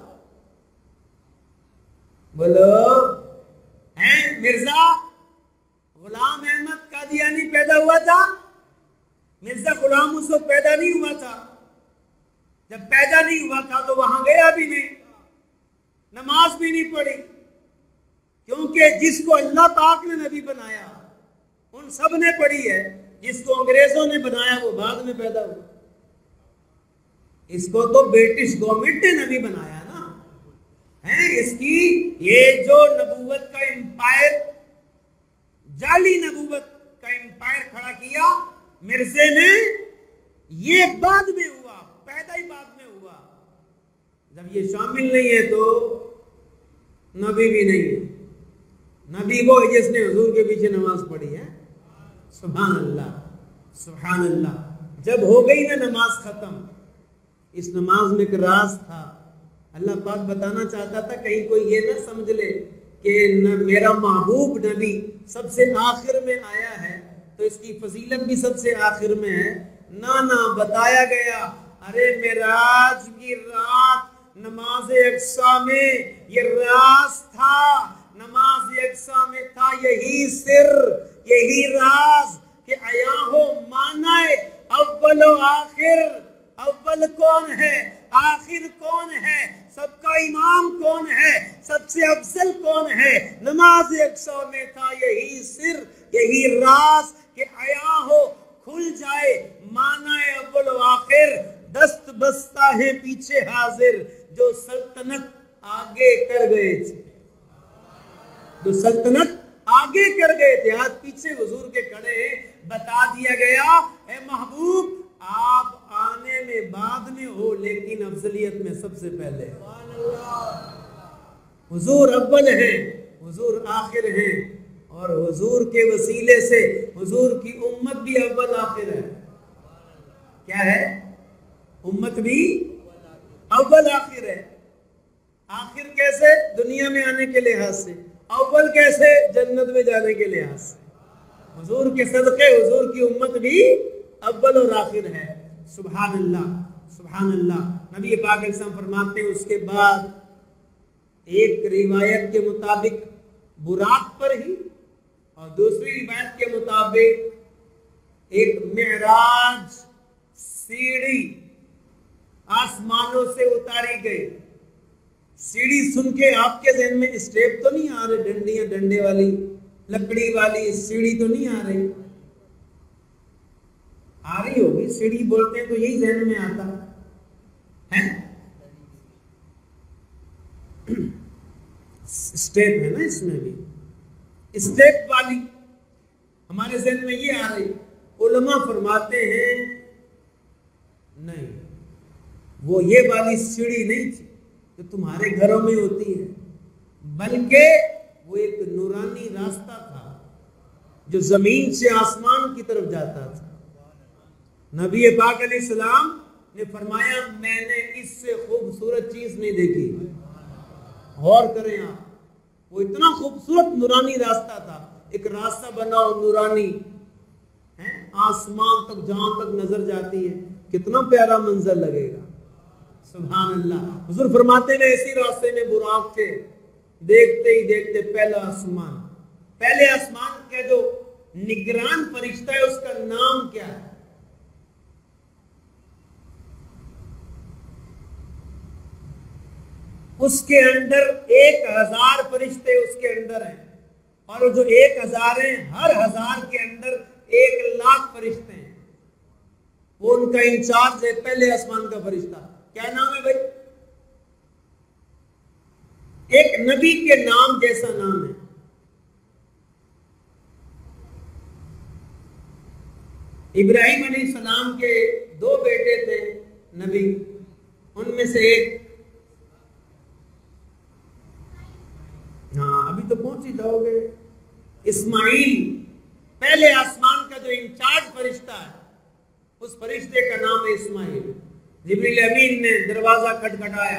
S2: بولو ہیں مرزا غلام احمد قادیانی پیدا ہوا تھا؟ مرزا غلام اس وقت پیدا نہیں ہوا تھا. جب پیدا نہیں ہوا تھا تو وہاں گیا بھی نہیں, نماز بھی نہیں پڑھی, کیونکہ جس کو اللہ پاک نے نبی بنایا ان سب نے پڑھی ہے. جس کو انگریزوں نے بنایا وہ بعد میں پیدا ہوا. اس کو تو برٹش گورنمنٹ نے نبی بنایا نا, ہے اس کی یہ جو نبوت کا امپائر, جعلی نبوت کا امپائر کھڑا کیا مرزے نے, یہ بعد میں ہوا, پیدا ہی بعد میں ہوا. جب یہ شامل نہیں ہے تو نبی بھی نہیں ہے. نبی وہ ہے جس نے حضور کے پیچھے نماز پڑھی ہے. سبحان اللہ سبحان اللہ. جب ہو گئی نا نماز ختم, اس نماز میں ایک راز تھا. اللہ پاک بتانا چاہتا تھا کہیں کوئی یہ نہ سمجھ لے کہ میرا محبوب نبی سب سے آخر میں آیا ہے تو اس کی فضیلت بھی سب سے آخر میں ہے. نہ نہ بتایا گیا ارے معراج کی رات نماز اقصا میں یہ راز تھا, نماز اقصا میں تھا یہی سر, یہی راز کہ آیا ہو معنی اول و آخر. اول کون ہے, آخر کون ہے, سب کا امام کون ہے, سب سے افضل کون ہے. نماز اقصا میں تھا یہی سر, یہی راز کہ آیا ہو کھل جائے معنی اول و آخر. دست بستہ ہے پیچھے حاضر جو سلطنت آگے کر گئے تھے, جو سلطنت آگے کر گئے تھے, آج پیچھے حضور کے کھڑے ہیں. بتا دیا گیا اے محبوب آپ آنے میں بعد میں ہو لیکن افضلیت میں سب سے پہلے. حضور اول ہیں, حضور آخر ہیں, اور حضور کے وسیلے سے حضور کی امت بھی اول آخر ہے. کیا ہے, امت بھی اول آخر ہے. آخر کیسے, دنیا میں آنے کے لحاظ سے. اول کیسے, جنت میں جانے کے لحاظ سے. حضور کے صدقے حضور کی امت بھی اول اور آخر ہے. سبحان اللہ سبحان اللہ. نبی پاک علیہ السلام فرماتے ہیں اس کے بعد ایک روایت کے مطابق براق پر ہی اور دوسری روایت کے مطابق ایک معراج سیڑھی آسمانوں سے اتاری گئی. سیڑھی سن کے آپ کے ذہن میں اسٹیپ تو نہیں آ رہے, ڈنڈیاں ڈنڈے والی لکڑی والی سیڑھی تو نہیں آ رہی, آ رہی ہوگی. سیڑھی بولتے ہیں تو یہی ذہن میں آتا ہے. اسٹیپ ہے نا اس میں بھی, اسٹیپ والی ہمارے ذہن میں یہ آ رہی. علماء فرماتے ہیں نہیں, وہ یہ والی سیڑھی نہیں تھی جو تمہارے گھروں میں ہوتی ہے, بلکہ وہ ایک نورانی راستہ تھا جو زمین سے آسمان کی طرف جاتا تھا. نبی پاک علیہ السلام نے فرمایا میں نے اس سے خوبصورت چیز نہیں دیکھی. غور کریں آپ, وہ اتنا خوبصورت نورانی راستہ تھا. ایک راستہ بنا نورانی آسمان تک, جہاں تک نظر جاتی ہے, کتنا پیارا منظر لگے گا. سبحان اللہ. حضور فرماتے ہیں اسی راستے میں براق تھے. دیکھتے ہی دیکھتے پہلا آسمان, پہلے آسمان کا جو نگران فرشتہ ہے اس کا نام کیا ہے؟ اس کے اندر ایک ہزار فرشتے اس کے اندر ہیں, اور جو ایک ہزار ہیں ہر ہزار کے اندر ایک لاکھ فرشتے ہیں. وہ ان کا انچارج ہے پہلے آسمان کا فرشتہ. کیا نام ہے بھائی؟ ایک نبی کے نام جیسا نام ہے. ابراہیم علیہ السلام کے دو بیٹے تھے نبی, ان میں سے ایک, ہاں ابھی تو پہنچ ہی جاؤ گے, اسماعیل. پہلے آسمان کا جو انچارج فرشتہ ہے اس فرشتے کا نام ہے اسماعیل. جبریل امین نے دروازہ کھٹکھٹایا,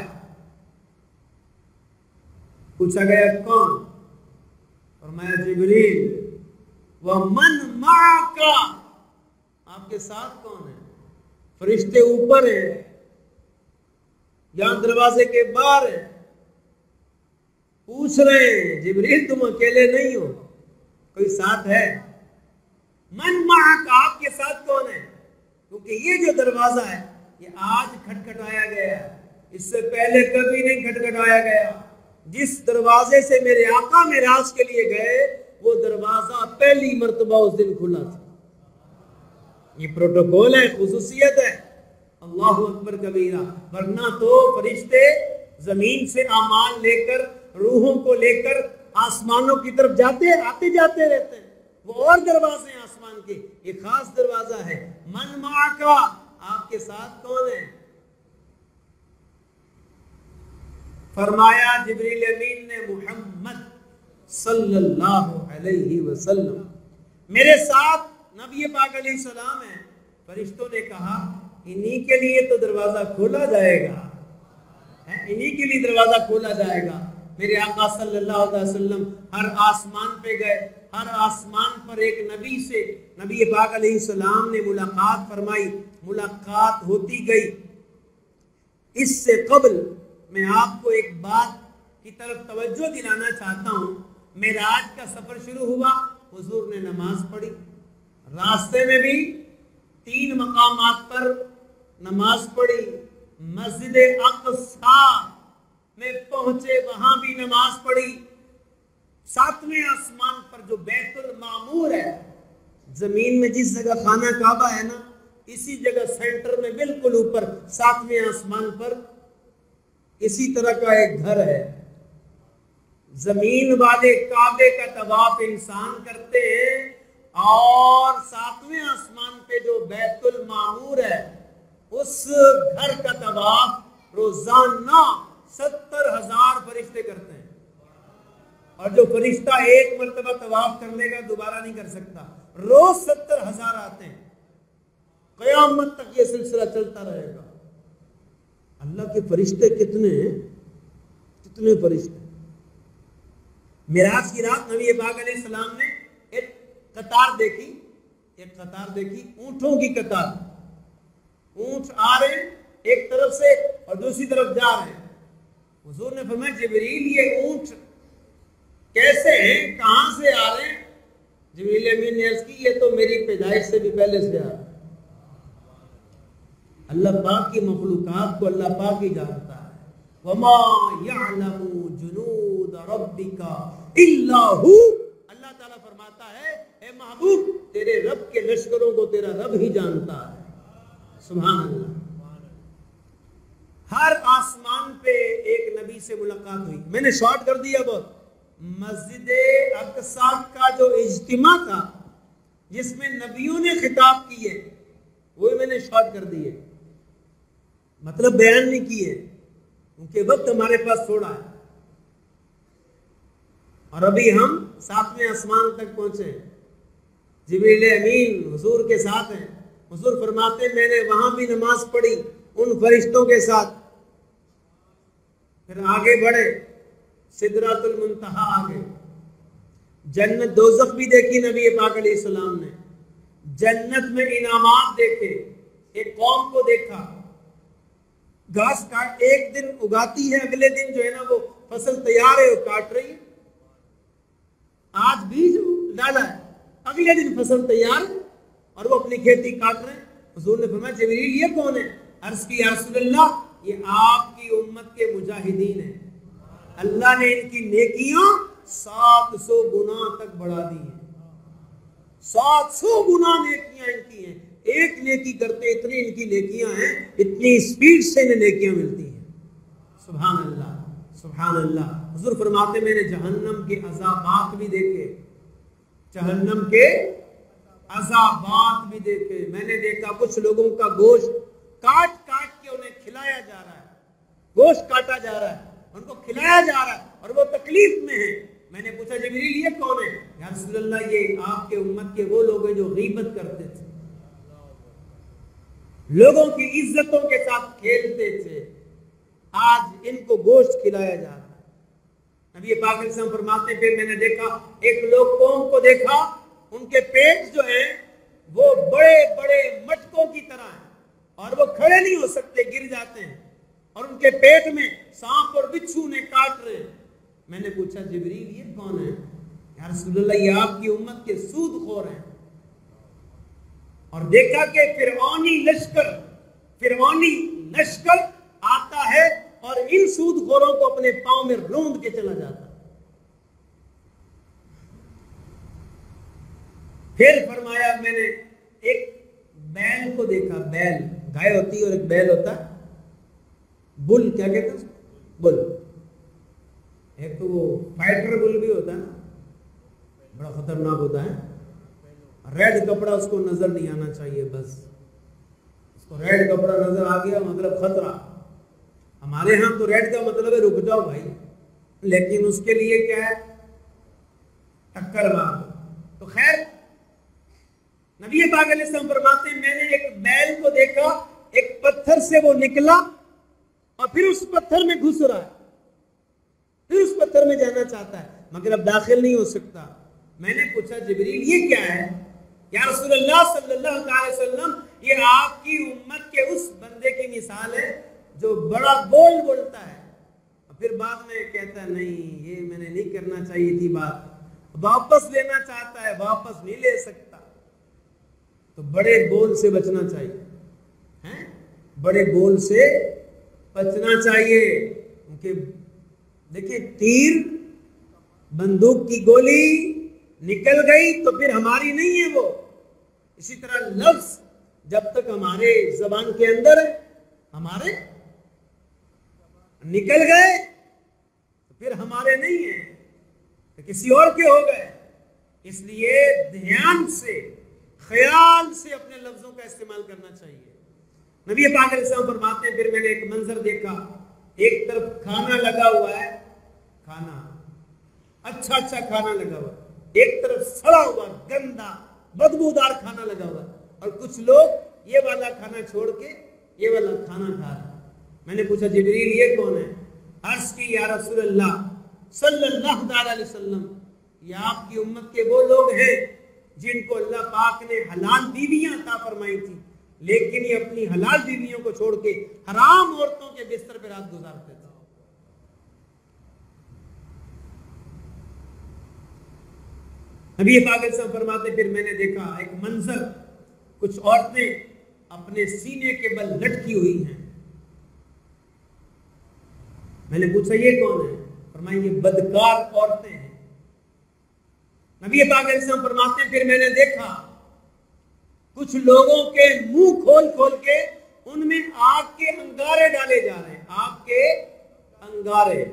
S2: پوچھا گیا کون؟ فرمایا جبریل. وَمَنْ مَعَكَ, آپ کے ساتھ کون ہے؟ فرشتے اوپر ہیں, یہاں دروازے کے باہر ہیں. پوچھ رہے ہیں جبریل تم اکیلے نہیں ہو, کوئی ساتھ ہے؟ من معک, آپ کے ساتھ کون ہے؟ کیونکہ یہ جو دروازہ ہے یہ آج کھٹکھٹایا گیا ہے, اس سے پہلے کبھی نہیں کھٹکھٹایا گیا. جس دروازے سے میرے آقا معراج کے لیے گئے وہ دروازہ پہلی مرتبہ اس دن کھلا تھا. یہ پروٹوکول ہے, خصوصیت ہے. اللہ اکبر کبیرہ. ورنہ تو فرشتے زمین سے اعمال لے کر, روحوں کو لے کر آسمانوں کی طرف جاتے آتے جاتے رہتے ہیں. وہ اور دروازے ہیں آسمان کے, یہ خاص دروازہ ہے. من معک, آپ کے ساتھ کون ہے؟ فرمایا جبریل امین نے محمد صلی اللہ علیہ وسلم میرے ساتھ نبی پاک علیہ السلام ہیں. فرشتوں نے کہا انہی کے لیے تو دروازہ کھولا جائے گا, انہی کے لیے دروازہ کھولا جائے گا. میرے آقا صلی اللہ علیہ وسلم ہر آسمان پہ گئے, ہر آسمان پر ایک نبی سے نبی پاک علیہ السلام نے ملاقات فرمائی, ملاقات ہوتی گئی. اس سے قبل میں آپ کو ایک بات کی طرف توجہ دلانا چاہتا ہوں. معراج کا سفر شروع ہوا, حضور نے نماز پڑھی, راستے میں بھی تین مقامات پر نماز پڑھی. مسجد اقصی میں پہنچے, وہاں بھی نماز پڑھی. ساتویں آسمان پر جو بیت المعمور ہے, زمین میں جس جگہ خانہ کعبہ ہے نا, اسی جگہ سینٹر میں بالکل اوپر ساتویں آسمان پر اسی طرح کا ایک گھر ہے. زمین والے کعبے کا طواف انسان کرتے ہیں, اور ساتویں آسمان پہ جو بیت المعمور ہے اس گھر کا طواف روزانہ ستر ہزار فرشتے کرتے ہیں. اور جو فرشتہ ایک مرتبہ طواف کر لے گا دوبارہ نہیں کر سکتا. روز ستر ہزار آتے ہیں, قیامت تک یہ سلسلہ چلتا رہے گا. اللہ کے فرشتے کتنے ہیں, کتنے فرشتے. معراج کی رات نبی پاک علیہ السلام نے ایک قطار دیکھی, ایک قطار دیکھی اونٹوں کی قطار. اونٹ آ رہے ہیں ایک طرف سے اور دوسری طرف جا رہے ہیں. حضور نے فرمایا جبریل یہ اونٹ کیسے ہیں, کہاں سے آ رہے ہیں؟ جبریل امین نے عرض کی یہ تو میری پیدائش سے بھی پہلے سے آ رہے ہیں. اللہ پاک کی مخلوقات کو اللہ پاک ہی جانتا ہے. وما يعلم جنود ربك الا هو. اللہ تعالیٰ فرماتا ہے اے محبوب تیرے رب کے لشکروں کو تیرا رب ہی جانتا ہے. سبحان اللہ. ہر آسمان پہ ایک نبی سے ملاقات ہوئی. میں نے شارٹ کر دیا بہت. مسجد اقصی کا جو اجتماع تھا جس میں نبیوں نے خطاب کیے وہ میں نے شارٹ کر دیے, مطلب بیان نہیں کیے کیونکہ وقت ہمارے پاس تھوڑا ہے. اور ابھی ہم ساتویں آسمان تک پہنچے. جبریل امین حضور کے ساتھ ہیں. حضور فرماتے میں نے وہاں بھی نماز پڑھی ان فرشتوں کے ساتھ. پھر آگے بڑھے, سدرۃ المنتہا آگے. جنت دوزخ بھی دیکھی نبی پاک علیہ السلام نے. جنت میں انعامات دیکھے. ایک قوم کو دیکھا گھاس کاٹ ایک دن اگاتی ہے, اگلے دن جو ہے نا وہ فصل تیار ہے وہ کاٹ رہی ہے. آج بیج ڈالا ہے, اگلے دن فصل تیار ہے اور وہ اپنی کھیتی کاٹ رہے ہیں. حضور نے فرمایا جبریل یہ کون ہے؟ عرض کی یا رسول اللہ یہ آپ کی امت کے مجاہدین ہیں. اللہ نے ان کی نیکیاں سات سو گنا تک بڑھا دی ہیں. سات سو گنا نیکیاں ان کی ہیں. ایک نیکی کرتے اتنی ان کی نیکیاں ہیں, اتنی سپیڈ سے انہیں نیکیاں ملتی ہیں. سبحان اللہ سبحان اللہ. حضور فرماتے میں نے جہنم کے عذابات بھی دیکھے, جہنم کے عذابات بھی دیکھے. میں نے دیکھا کچھ لوگوں کا گوشت کاٹ کاٹ کے انہیں کھلایا جا رہا ہے, گوشت کاٹا جا رہا ہے, ان کو کھلایا جا رہا ہے اور وہ تکلیف میں ہیں. میں نے پوچھا جبریل یہ کون ہے؟ یا رسول اللہ یہ آپ کے امت کے وہ لوگ ہیں جو غیبت کرتے تھے, لوگوں کی عزتوں کے ساتھ کھیلتے تھے, آج ان کو گوشت کھلایا جا رہا ہے. نبی پاک علیہ السلام فرماتے پھر میں نے دیکھا ایک لوگ قوم کو دیکھا ان کے پیٹ جو ہیں وہ بڑے بڑے مٹکوں کی طرح ہیں اور وہ کھڑے نہیں ہو سکتے, گر جاتے ہیں, اور ان کے پیٹ میں سانپ اور بچھو نے کاٹ رہے ہیں. میں نے پوچھا جبریل یہ کون ہے؟ یا رسول اللہ یہ آپ کی امت کے سود خور ہیں. اور دیکھا کہ فرعونی لشکر فرعونی لشکر آتا ہے اور ان سود خوروں کو اپنے پاؤں میں روند کے چلا جاتا. پھر فرمایا میں نے ایک بیل کو دیکھا. بیل گائے ہوتی ہے اور ایک بیل ہوتا ہے بل, کیا کہتے ہیں بل. ایک تو وہ فائٹر بل بھی ہوتا ہے نا, بڑا خطرناک ہوتا ہے. ریڈ کپڑا اس کو نظر نہیں آنا چاہیے, بس اس کو ریڈ کپڑا نظر آ گیا مطلب خطرہ. ہمارے ہاں تو ریڈ کا مطلب ہے رک جاؤ بھائی، لیکن اس کے لیے کیا ہے؟ ٹکر مار دو۔ تو خیر نبی پاک علیہ السلام فرماتے ہیں میں نے ایک بیل کو دیکھا، ایک پتھر سے وہ نکلا اور پھر اس پتھر میں گھس رہا ہے، پھر اس پتھر میں جانا چاہتا ہے مگر اب داخل نہیں ہو سکتا۔ میں نے پوچھا جبریل یہ کیا ہے؟ یا رسول اللہ صلی اللہ علیہ وسلم یہ آپ کی امت کے اس بندے کی مثال ہے جو بڑا بول بولتا ہے اور پھر بعد میں کہتا ہے نہیں یہ میں نے نہیں کرنا چاہیے تھی، بات واپس لینا چاہتا ہے، واپس نہیں لے سکتا۔ تو بڑے بول سے بچنا چاہیے، بڑے بول سے بچنا چاہیے، کیونکہ دیکھیں تیر بندوق کی گولی نکل گئی تو پھر ہماری نہیں ہے وہ، اسی طرح لفظ جب تک ہمارے زبان کے اندر ہے ہمارے نکل گئے تو پھر ہمارے نہیں ہیں، تو کسی اور کے ہو گئے۔ اس لیے دھیان سے خیال سے اپنے لفظوں کا استعمال کرنا چاہیے۔ نبی پاک علیہ السلام فرماتے ہیں پھر میں نے ایک منظر دیکھا، ایک طرف کھانا لگا ہوا ہے، کھانا اچھا اچھا کھانا لگا ہوا، ایک طرف سڑا ہوا گندا بدبودار کھانا لگا ہوا، اور کچھ لوگ یہ والا کھانا چھوڑ کے یہ والا کھانا کھا رہے۔ میں نے پوچھا جبریل یہ کون ہے؟ عرض کی یا رسول اللہ صلی اللہ علیہ وسلم یہ آپ کی امت کے وہ لوگ ہیں جن کو اللہ پاک نے حلال بیویاں عطا فرمائی تھی، لیکن یہ اپنی حلال بیویوں کو چھوڑ کے حرام عورتوں کے بستر پہ رات گزارتے تھے۔ نبی پاک علیہ السلام فرماتے پھر میں نے دیکھا ایک منظر، کچھ عورتیں اپنے سینے کے بل لٹکی ہوئی ہیں۔ میں نے پوچھا یہ کون ہے؟ فرمایا یہ بدکار عورتیں ہیں۔ نبی پاک علیہ السلام فرماتے ہیں پھر میں نے دیکھا کچھ لوگوں کے منہ کھول کھول کے ان میں آگ کے انگارے ڈالے جا رہے ہیں، آگ کے انگارے،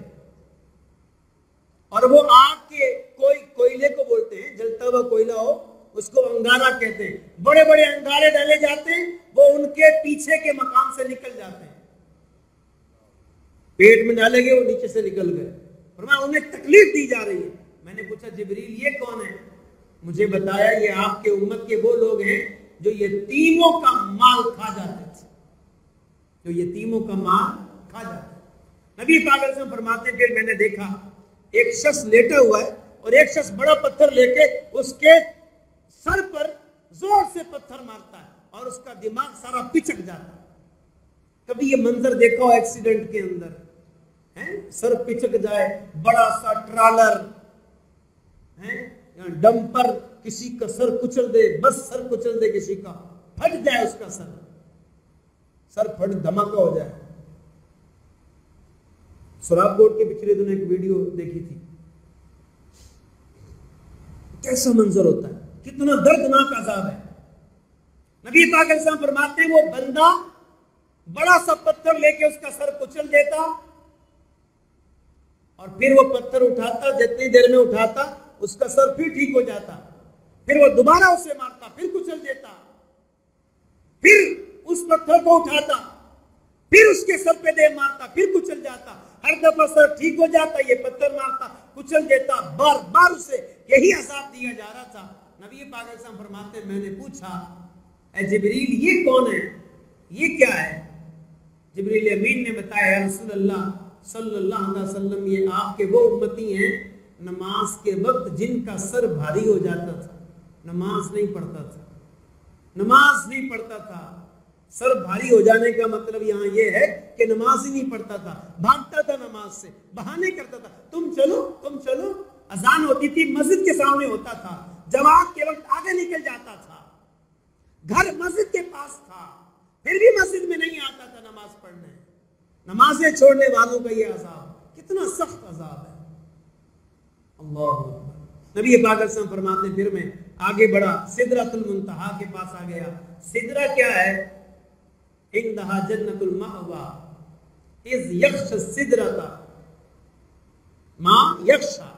S2: اور وہ آگ کے کوئی کوئلے کو بولتے ہیں، جلتا ہوا کوئلہ ہو اس کو انگارہ کہتے ہیں، بڑے بڑے انگارے ڈالے جاتے ہیں، وہ ان کے پیچھے کے مقام سے نکل جاتے ہیں، پیٹ میں ڈالے گئے وہ نیچے سے نکل گئے، فرمایا انہیں تکلیف دی جا رہی ہے۔ میں نے پوچھا جبریل یہ کون ہے؟ مجھے بتایا یہ آپ کے امت کے وہ لوگ ہیں جو یتیموں کا مال کھا جاتے تھے، جو یتیموں کا مال کھا جاتے تھے۔ نبی پاک علیہ وسلم فرماتے ہیں پھر میں نے دیکھا ایک شخص لیٹا ہوا ہے اور ایک شخص بڑا پتھر لے کے اس کے سر پر زور سے پتھر مارتا ہے اور اس کا دماغ سارا پچک جاتا ہے۔ کبھی یہ منظر دیکھا ہو ایکسیڈنٹ کے اندر، سر پچک جائے، بڑا سا ٹرالر ڈمپر کسی کا سر کچل دے، بس سر کچل دے کسی کا، پھٹ جائے اس کا سر، سر پھٹ دھماکہ ہو جائے۔ سراب بورڈ کے پچھلے دنوں ایک ویڈیو دیکھی تھی، کیسا منظر ہوتا ہے، کتنا دردناک عذاب ہے۔ نبی پاک علیہ السلام فرماتے ہیں وہ بندہ بڑا سا پتھر لے کے اس کا سر کچل دیتا اور پھر وہ پتھر اٹھاتا، جتنی دیر میں اٹھاتا اس کا سر پھر ٹھیک ہو جاتا، پھر وہ دوبارہ اسے مارتا، پھر کچل دیتا، پھر اس پتھر کو اٹھاتا، پھر اس کے سر پہ دے مارتا، پھر کچل جاتا، ہر دفعہ سر ٹھیک ہو جاتا، یہ پتھر مارتا، کچل دیتا، بار بار اسے یہی عذاب دیا جا رہا تھا۔ نبی پاک علیہ السلام فرماتے ہیں میں نے پوچھا اے جبریل یہ کون ہے، یہ کیا ہے؟ جبریل امین نے بتایا یا رسول اللہ صلی اللہ علیہ وسلم یہ آپ کے وہ امتی ہیں نماز کے وقت جن کا سر بھاری ہو جاتا تھا، نماز نہیں پڑھتا تھا، نماز نہیں پڑھتا تھا۔ سر بھاری ہو جانے کا مطلب یہاں یہ ہے کہ نماز ہی نہیں پڑھتا تھا، بھاگتا تھا نماز سے، بہانے کرتا تھا، تم چلو تم چلو، اذان ہوتی تھی مسجد کے سامنے ہوتا تھا، جماعت کے وقت آگے نکل جاتا تھا، گھر مسجد کے پاس تھا، پھر بھی مسجد میں نہیں آتا تھا نماز پڑھنے۔ نمازیں چھوڑنے والوں کا یہ عذاب کتنا سخت عذاب ہے۔ اللہ نبی پاک علیہ السلام فرماتے ہیں پھر میں آگے بڑھا، سدرۃ المنتہا کے پاس آ گیا۔ سدرہ کیا ہے؟ عندہا جنت المأوى اذ یغشی السدرۃ ما یغشی۔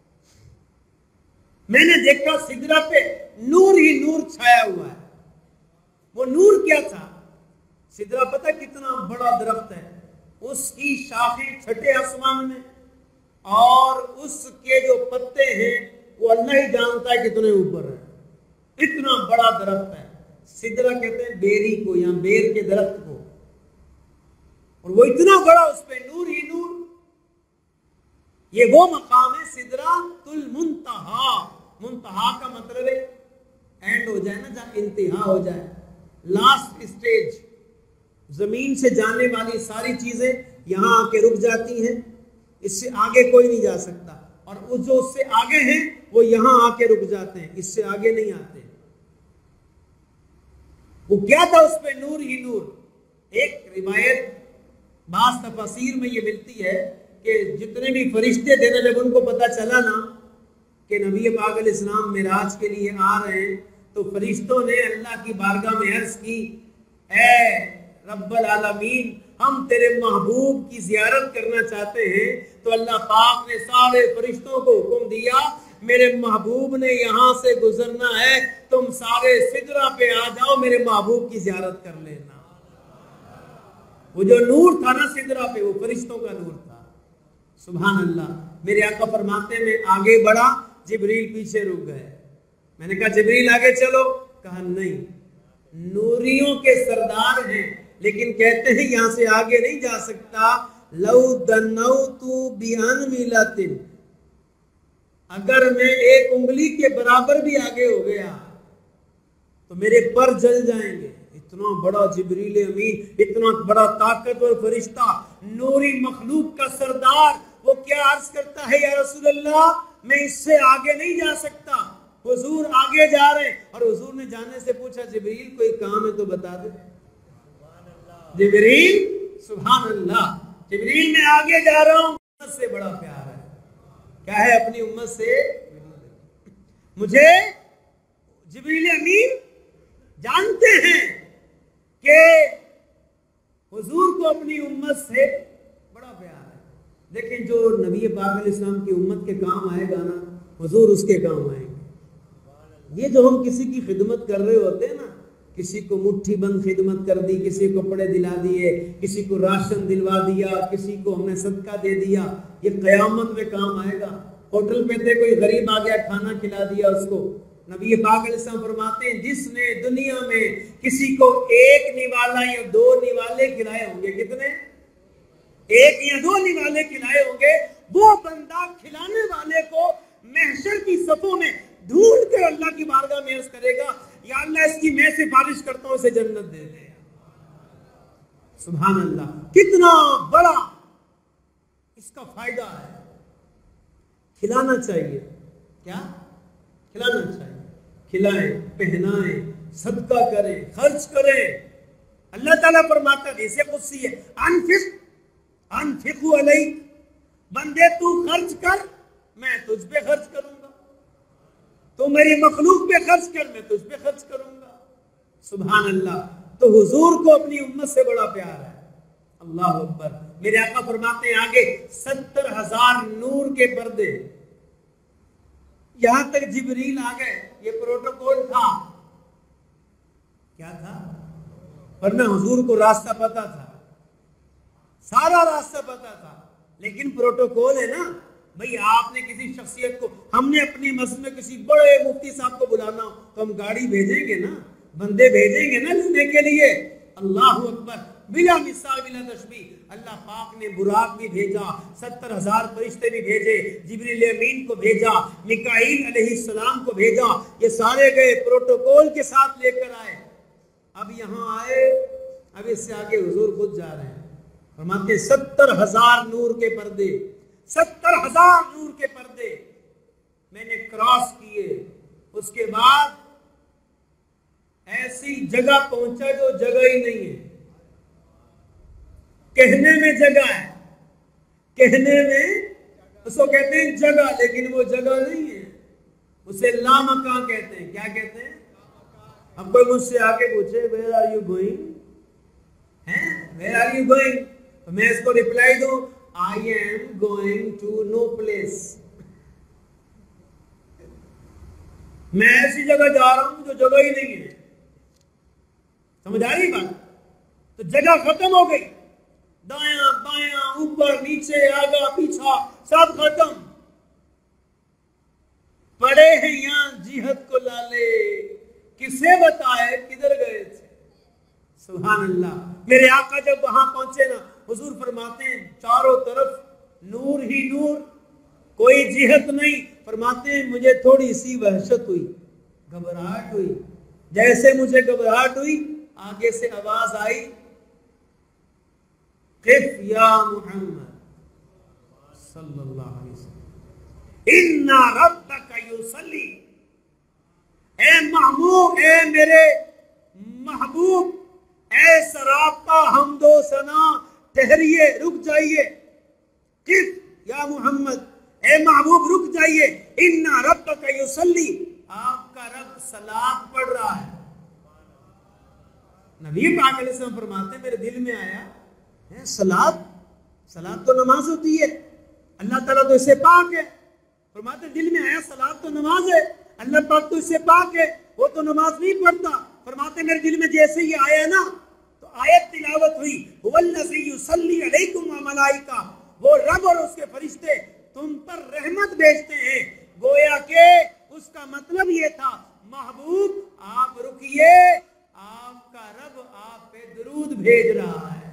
S2: میں نے دیکھا سدرہ پہ نور ہی نور چھایا ہوا ہے۔ وہ نور کیا تھا؟ سدرہ پتہ کتنا بڑا درخت ہے، اس کی شاخیں چھٹے آسمان میں، اور اس کے جو پتے ہیں وہ اللہ ہی جانتا ہے کتنے اوپر ہے، اتنا بڑا درخت ہے۔ سدرہ کہتے ہیں بیری کو یا بیر کے درخت کو، اور وہ اتنا بڑا، اس پہ نور ہی نور۔ یہ وہ مقام ہے سدرۃ المنتہا۔ منتہا کا مطلب ہے اینڈ ہو جائے نا، جہاں انتہا ہو جائے، لاسٹ اسٹیج۔ زمین سے جانے والی ساری چیزیں یہاں آ کے رک جاتی ہیں، اس سے آگے کوئی نہیں جا سکتا، اور وہ جو اس سے آگے ہیں وہ یہاں آ کے رک جاتے ہیں، اس سے آگے نہیں آتے۔ وہ کیا تھا اس پہ؟ نور ہی نور۔ ایک روایت بعض تفاسیر میں یہ ملتی ہے کہ جتنے بھی فرشتے تھے نا، جب ان کو پتا چلا نا کہ نبی پاک علیہ السلام معراج کے لیے آ رہے ہیں، تو فرشتوں نے اللہ کی بارگاہ میں عرض کی، اے رب العالمین، ہم تیرے محبوب کی زیارت کرنا چاہتے ہیں۔ تو اللہ پاک نے سارے فرشتوں کو حکم دیا، میرے محبوب نے یہاں سے گزرنا ہے، تم سارے سدرہ پہ آ جاؤ، میرے محبوب کی زیارت کر لینا۔ وہ جو نور تھا نا سدرہ پہ، وہ فرشتوں کا نور تھا۔ سبحان اللہ۔ میرے آقا فرماتے میں آگے بڑھا، جبریل پیچھے رک گئے۔ میں نے کہا جبریل آگے چلو، کہا نہیں، نوریوں کے سردار ہیں، لیکن کہتے ہیں یہاں سے آگے نہیں جا سکتا۔ لو دنوت بانملۃ، اگر میں ایک انگلی کے برابر بھی آگے ہو گیا تو میرے پر جل جائیں گے۔ اتنا بڑا جبریل امین، اتنا بڑا طاقتور فرشتہ، نوری مخلوق کا سردار، وہ کیا عرض کرتا ہے، یا رسول اللہ میں اس سے آگے نہیں جا سکتا۔ حضور آگے جا رہے ہیں، اور حضور نے جانے سے پوچھا جبریل کوئی کام ہے تو بتا دے۔ جبریل، سبحان اللہ، جبریل میں آگے جا رہا ہوں، امت سے بڑا پیار ہے۔ کیا ہے؟ اپنی امت سے مجھے جبریل امین جانتے ہیں کہ حضور کو اپنی امت سے بڑا پیار ہے۔ دیکھیں جو نبی پاک علیہ السلام کی امت کے کام آئے گا نا، حضور اس کے کام آئیں گے۔ یہ جو ہم کسی کی خدمت کر رہے ہوتے ہیں نا، کسی کو مٹھی بند خدمت کر دی، کسی کو کپڑے دلا دیے، کسی کو راشن دلوا دیا، کسی کو ہم نے صدقہ دے دیا، یہ قیامت میں کام آئے گا۔ ہوٹل پہ تھے، کوئی غریب آ گیا، کھانا کھلا دیا اس کو۔ نبی پاک علیہ السلام فرماتے ہیں جس نے دنیا میں کسی کو ایک نوالا یا دو نوالے کھلائے ہوں گے، کتنے؟ ایک یا دو نوالے کھلائے ہوں گے، وہ بندہ کھلانے والے کو محشر کی صفوں میں ڈھونڈ کر اللہ کی بارگاہ میں عرض کرے گا، یا اللہ اس کی میں سفارش کرتا ہوں، اسے جنت دے دے۔ سبحان اللہ، کتنا بڑا اس کا فائدہ ہے۔ کھلانا چاہیے، کیا کھلانا چاہیے، کھلائیں، پہنائیں، صدقہ کریں، خرچ کریں۔ اللہ تعالیٰ فرماتا ہے، اسے قدسی ہے، انفق انفقوا علیک، بندے تو خرچ کر، میں تجھ پہ خرچ کروں گا، تو میری مخلوق پہ خرچ کر، میں تجھ پہ خرچ کروں گا۔ سبحان اللہ۔ تو حضور کو اپنی امت سے بڑا پیار ہے۔ اللہ اکبر۔ میرے آقا فرماتے ہیں آگے ستر ہزار نور کے پردے، یہاں تک جبریل آ گئے۔ یہ پروٹوکول تھا، کیا تھا؟ ورنہ حضور کو راستہ پتا تھا، سارا راستہ پتا تھا، لیکن پروٹوکول ہے نا بھئی، آپ نے کسی شخصیت کو، ہم نے اپنی مسجد میں کسی بڑے مفتی صاحب کو بلانا ہو تو ہم گاڑی بھیجیں گے نا، بندے بھیجیں گے نا لینے کے لیے۔ اللہ اکبر، بلا مثال بلا تشبیہ۔ اللہ پاک نے براق بھی بھیجا، ستر ہزار فرشتے بھی بھیجے، جبریل امین کو بھیجا، میکائیل علیہ السلام کو بھیجا، یہ سارے گئے پروٹوکول کے ساتھ لے کر آئے۔ اب یہاں آئے، اب اس سے آگے حضور خود جا رہے ہیں، فرماتے ستر ہزار نور کے پردے، ستر ہزار نور کے پردے میں نے کراس کیے۔ اس کے بعد ایسی جگہ پہنچا جو جگہ ہی نہیں ہے، کہنے میں جگہ ہے، کہنے میں اس کو کہتے ہیں جگہ، لیکن وہ جگہ نہیں ہے، اسے لامکان کہتے ہیں۔ کیا کہتے ہیں؟ اب کوئی مجھ سے آ کے پوچھے where are you going ہیں where are you going، تو میں اس کو ریپلائی دوں I am going to no place، میں ایسی جگہ جا رہا ہوں جو جگہ ہی نہیں ہے۔ سمجھ آ رہی بات؟ تو جگہ ختم ہو گئی، دایاں बायां, ऊपर नीचे, आगा पीछा, सब खत्म। पड़े हैं यहाँ जिहद को लाले, किसे बताए किधर गए थे। सुभान अल्लाह। मेरे आका जब वहां पहुंचे ना, हुजूर फरमाते हैं चारों तरफ नूर ही नूर, कोई जिहद नहीं। फरमाते हैं मुझे थोड़ी सी वहशत हुई, घबराहट हुई। जैसे मुझे घबराहट हुई, आगे से आवाज आई, क़िफ़ या मुहम्मद सल्लल्लाहु अलैहि वसल्लम, इन्ना रब्बका युसल्ली। ए महमूद, ए मेरे महबूब, ए सरापा हमदो सना, ठहरिए, रुक जाइए। क़िफ़ या मुहम्मद, ए महबूब रुक जाइए। इन्ना रब्बका युसल्ली, आपका रब सलात पढ़ रहा है। नबी पाक अलैहि सल्लम फरमाते मेरे दिल में आया है सलात, सलात तो नमाज होती है, अल्लाह ताला तो इससे पाक है। फरमाते दिल में आया सलात तो नमाज है, अल्लाह पाक तो इससे पाक है, वो तो नमाज नहीं पढ़ता। फरमाते मेरे दिल में जैसे ही आया ना, तो आयत तिलावत हुई, हुवल्लज़ी युसल्ली अलैकुम व मलाइका, वो रब और उसके फरिश्ते तुम पर रहमत भेजते हैं। गोया के उसका मतलब ये था, महबूब आप रुकिए, आपका रब आप पे दरूद भेज रहा है।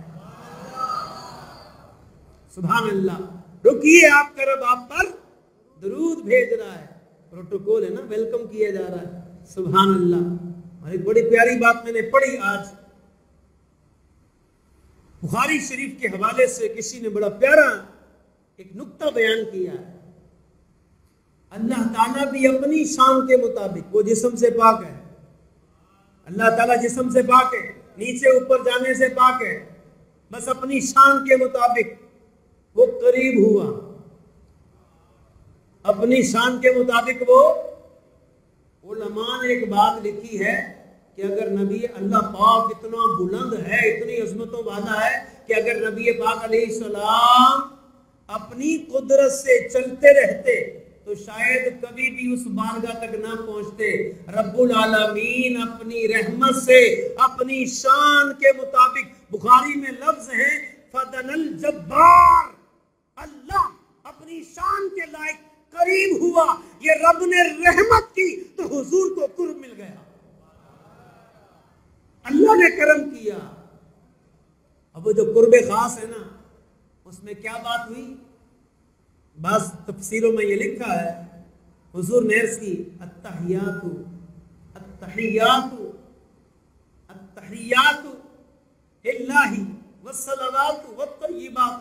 S2: सुभान अल्लाह। रुकिए, आपका रब आप पर दरूद भेज रहा है। प्रोटोकॉल है ना, वेलकम किया जा रहा है। सुभान अल्लाह। और एक बड़ी प्यारी बात मैंने पढ़ी आज, बुखारी शरीफ के हवाले से किसी ने बड़ा प्यारा एक नुक्ता बयान किया है। अल्लाह ताला भी अपनी शान के मुताबिक, वो जिस्म से पाक है, अल्लाह ताला जिस्म से पाक है, नीचे ऊपर जाने से पाक है, बस अपनी शान के मुताबिक वो करीब हुआ। अपनी शान के मुताबिक वो, उलमा ने एक बात लिखी है कि अगर नबी अल्लाह पाक इतना बुलंद है, इतनी अजमतों वाला है कि अगर नबी पाक अलैहिस्सलाम अपनी कुदरत से चलते रहते तो शायद कभी भी उस बारगाह तक ना पहुंचते। रब्बुल आलमीन अपनी रहमत से, अपनी शान के मुताबिक, बुखारी में लफ्ज है फदनल जब्बार, अल्लाह अपनी शान के लायक करीब हुआ। ये रब ने रहमत की तो हुजूर को कुर्ब मिल गया, अल्लाह ने करम किया। अब वो जो कुर्बे खास है ना, उसमें क्या बात हुई, बस तफसीरों में ये लिखा है, हुजूर ने अर्ज़ की अत्तहियातु अत्तहियातु अत्तहियातु लिल्लाहि वस्सलावातु वत्तय्यिबातु।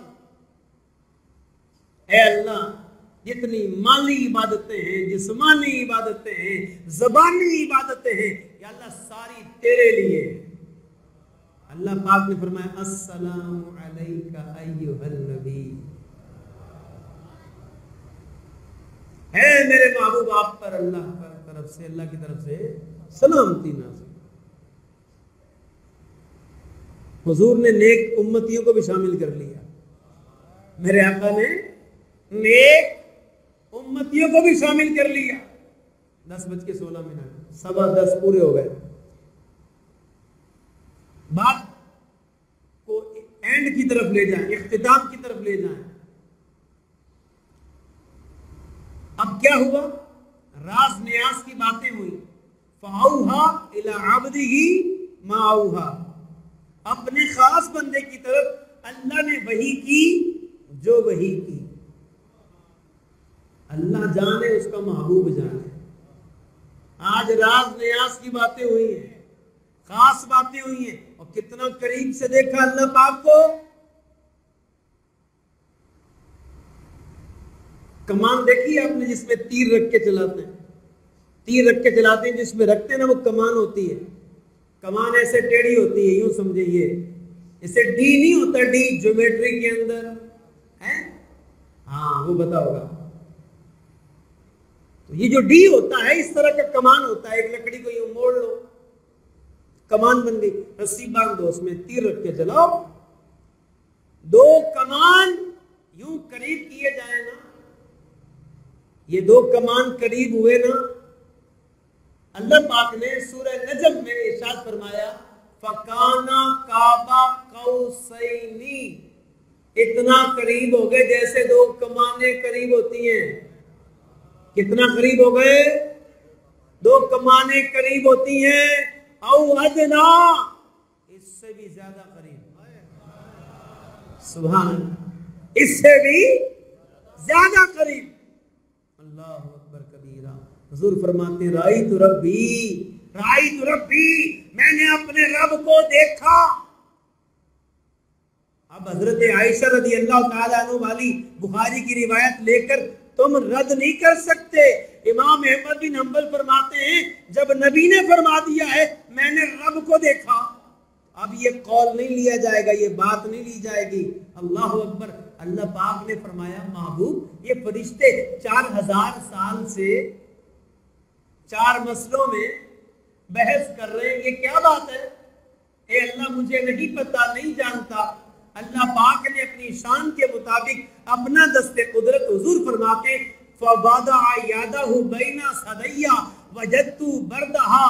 S2: ऐ अल्लाह, जितनी माली इबादतें हैं, जिस्मानी इबादतें हैं, ज़बानी इबादतें हैं, या अल्लाह सारी तेरे लिए। अल्लाह पाक ने फरमाया अस्सलामु अलैका अय्युहन नबी, है मेरे महबूब आप पर अल्लाह की तरफ से, अल्लाह की तरफ से सलामती नाज़िल। हुजूर ने नेक उम्मतियों को भी शामिल कर लिया। मेरे आका ने नेक उम्मतियों को भी शामिल कर लिया। दस बज के सोलह मिनट, सवा दस पूरे हो गए। बात को एंड की तरफ ले जाएं, इख्तिताम की तरफ ले जाएं। अब क्या हुआ, राज न्यास की बातें हुई। फ़ाऊहा इला अब्दिही मा औहा, अपने खास बंदे की तरफ अल्लाह ने वही की जो वही की। अल्लाह जाने, उसका महबूब जाने। आज राज न्यास की बातें हुई हैं, खास बातें हुई हैं, और कितना करीब से देखा अल्लाह पाक को। कमान देखी आपने जिसमें तीर रख के चलाते हैं, तीर रख के चलाते हैं, जिसमें रखते हैं ना वो कमान होती है। कमान ऐसे टेढ़ी होती है, यूं समझे, ये इसे डी नहीं होता, डी ज्योमेट्री के अंदर है, हाँ वो बता होगा। तो ये जो डी होता है, इस तरह का कमान होता है। एक लकड़ी को यूं मोड़ लो, कमान बन गई, रस्सी बांध दो, उसमें तीर रख के चलाओ। दो कमान यूं करीब किए जाए ना, ये दो कमान करीब हुए ना, अल्लाह पाक ने सूरह नजम में इरशाद फरमाया फकाना काबा कौसैनी اتنا قریب ہو گئے جیسے دو کمانیں قریب ہوتی ہیں. کتنا قریب ہو گئے؟ دو کمانیں قریب ہوتی ہیں. او ادنا، اس سے بھی زیادہ قریب. سبحان اللہ، اس سے بھی زیادہ قریب. اللہ اکبر کبیرہ. حضور فرماتے ہیں رأیت ربی رأیت ربی، میں نے اپنے رب کو دیکھا. اب حضرت عائشہ رضی اللہ تعالیٰ عنہ والی بخاری کی روایت لے کر تم رد نہیں کر سکتے. امام احمد بن حنبل فرماتے ہیں جب نبی نے فرما دیا ہے میں نے رب کو دیکھا، اب یہ قول نہیں لیا جائے گا، یہ بات نہیں لی جائے گی. اللہ اکبر. اللہ پاک نے فرمایا محبوب یہ فرشتے چار ہزار سال سے چار مسئلوں میں بحث کر رہے ہیں، یہ کیا بات ہے؟ اے اللہ مجھے نہیں پتا، نہیں جانتا. اللہ پاک نے اپنی شان کے مطابق اپنا دست قدرت حضور فرما کے فَوَضَعَ يَدَهُ بَيْنَ صَدَيَّ وَجَدْتُ بَرْدَهَا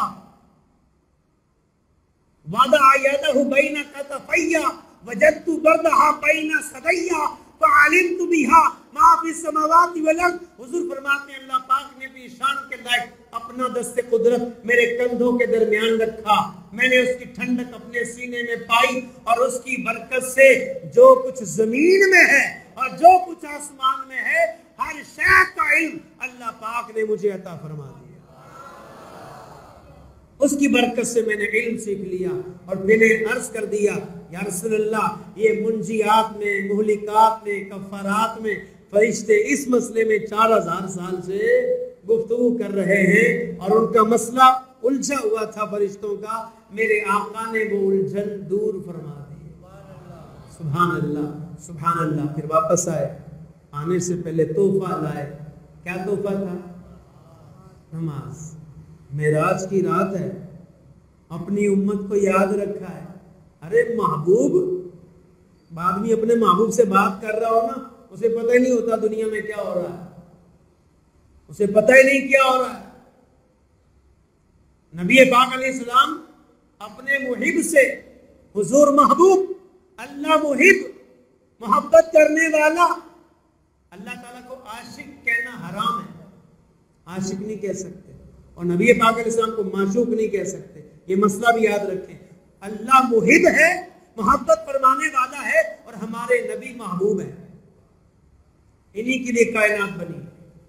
S2: وَضَعَ يَدَهُ بَيْنَ كَتَفَيَّ وَجَدْتُ بَرْدَهَا بَيْنَ صَدَيَّ فَعَلِمْتُ بِهَا مَا فِي السَّمَاوَاتِ وَالْأَرْضِ. حضور فرماتے ہیں اللہ پاک نے اپنی شان کے لائق اپنا دست قدرت میرے کندھوں کے درمیان رکھا. میں نے اس کی ٹھنڈک اپنے سینے میں پائی اور اس کی برکت سے جو کچھ زمین میں ہے اور جو کچھ آسمان میں ہے ہر شے کا علم اللہ پاک نے مجھے عطا فرما دیا. اس کی برکت سے میں نے علم سیکھ لیا اور میں نے عرض کر دیا یا رسول اللہ یہ منجیات میں، مہلکات میں، کفارات میں فرشتے اس مسئلے میں چار ہزار سال سے گفتگو کر رہے ہیں اور ان کا مسئلہ الجھا ہوا تھا فرشتوں کا. میرے آقا نے وہ الجھن دور فرما دی. سبحان اللہ سبحان اللہ. پھر واپس آئے، آنے سے پہلے تحفہ لائے. کیا تحفہ تھا؟ نماز. معراج کی رات ہے، اپنی امت کو یاد رکھا ہے. ارے محبوب، آدمی اپنے محبوب سے بات کر رہا ہو نا، اسے پتہ ہی نہیں ہوتا دنیا میں کیا ہو رہا ہے، اسے پتہ ہی نہیں کیا ہو رہا ہے. نبی پاک علیہ السلام اپنے محب سے، حضور محبوب، اللہ محب، محبت کرنے والا. اللہ تعالیٰ کو عاشق کہنا حرام ہے، عاشق نہیں کہہ سکتے، اور نبی پاک علیہ السلام کو معشوق نہیں کہہ سکتے. یہ مسئلہ بھی یاد رکھیں. اللہ محب ہے، محبت فرمانے والا ہے، اور ہمارے نبی محبوب ہیں. انہی کے لیے کائنات بنی.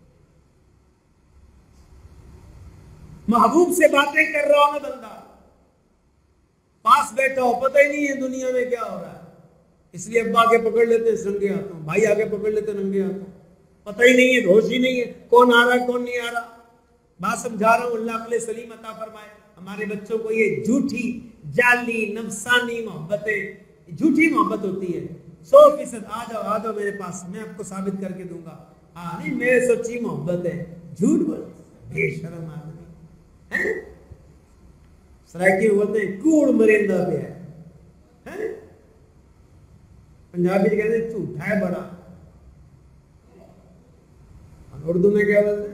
S2: محبوب سے باتیں کر رہا ہوں میں، بندہ پاس بیٹھا ہو، پتہ ہی نہیں ہے دنیا میں کیا ہو رہا ہے. اس لیے ابا آگے پکڑ لیتے ہیں ننگے ہاتھوں، بھائی آگے پکڑ لیتے ہیں ننگے ہاتھوں. پتہ ہی نہیں ہے، ہوش ہی نہیں ہے کون آ رہا ہے کون نہیں آ رہا. بات سمجھا رہا ہوں، اللہ عقل سلیم عطا فرمائے. ہمارے بچوں کو یہ جھوٹی جعلی نفسانی محبتیں، جھوٹی محبت ہوتی ہے. سو فیصد آ جاؤ آ جاؤ میرے پاس، میں آپ کو ثابت کر کے دوں گا. ہاں نہیں میرے سچی محبت ہے. جھوٹ بول بے شرم آدمی. سرائکی بولتے ہیں کوڑ مرندہ پہ ہے، پنجابی کہتے ہیں جھوٹا ہے بڑا. اردو میں کیا بولتے ہیں؟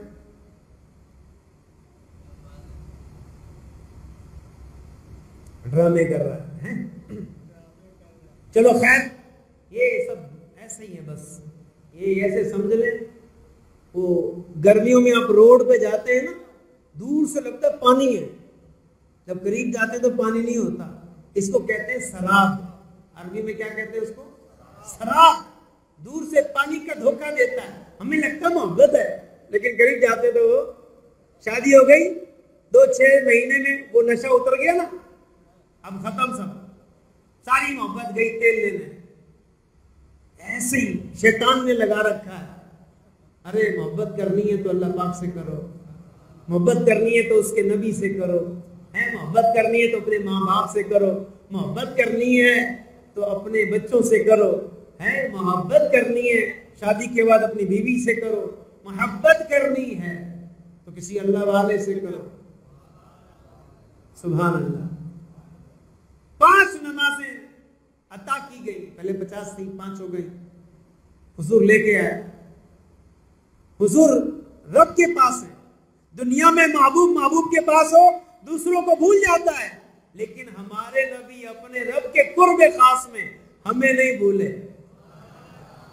S2: ڈرامے کر رہا ہے. چلو خیر، یہ سب ایسے ہی ہے. بس یہ ایسے سمجھ لیں، وہ گرمیوں میں آپ روڈ پہ جاتے ہیں نا، دور سے لگتا ہے پانی ہے، جب قریب جاتے ہیں تو پانی نہیں ہوتا. اس کو کہتے ہیں سراب. عربی میں کیا کہتے ہیں اس کو؟ سراب. دور سے پانی کا دھوکہ دیتا ہے. ہمیں لگتا محبت ہے، لیکن قریب جاتے تو وہ شادی ہو گئی، دو چھ مہینے میں وہ نشہ اتر گیا نا، اب ختم سب، ساری محبت گئی تیل لینے. ایسے ہی شیطان نے لگا رکھا ہے. ارے محبت کرنی ہے تو اللہ پاک سے کرو، محبت کرنی ہے تو اس کے نبی سے کرو، ہے محبت کرنی ہے تو اپنے ماں باپ سے کرو، محبت کرنی ہے تو اپنے بچوں سے کرو، ہے محبت کرنی ہے شادی کے بعد اپنی بیوی سے کرو، محبت کرنی ہے تو کسی اللہ والے سے کرو. سبحان اللہ. پانچ نمازیں عطا کی گئی، پہلے پچاس تھی، پانچ ہو گئی. حضور لے کے آئے. حضور رب کے پاس ہے. دنیا میں محبوب محبوب کے پاس ہو دوسروں کو بھول جاتا ہے، لیکن ہمارے نبی اپنے رب کے قرب خاص میں ہمیں نہیں بھولے.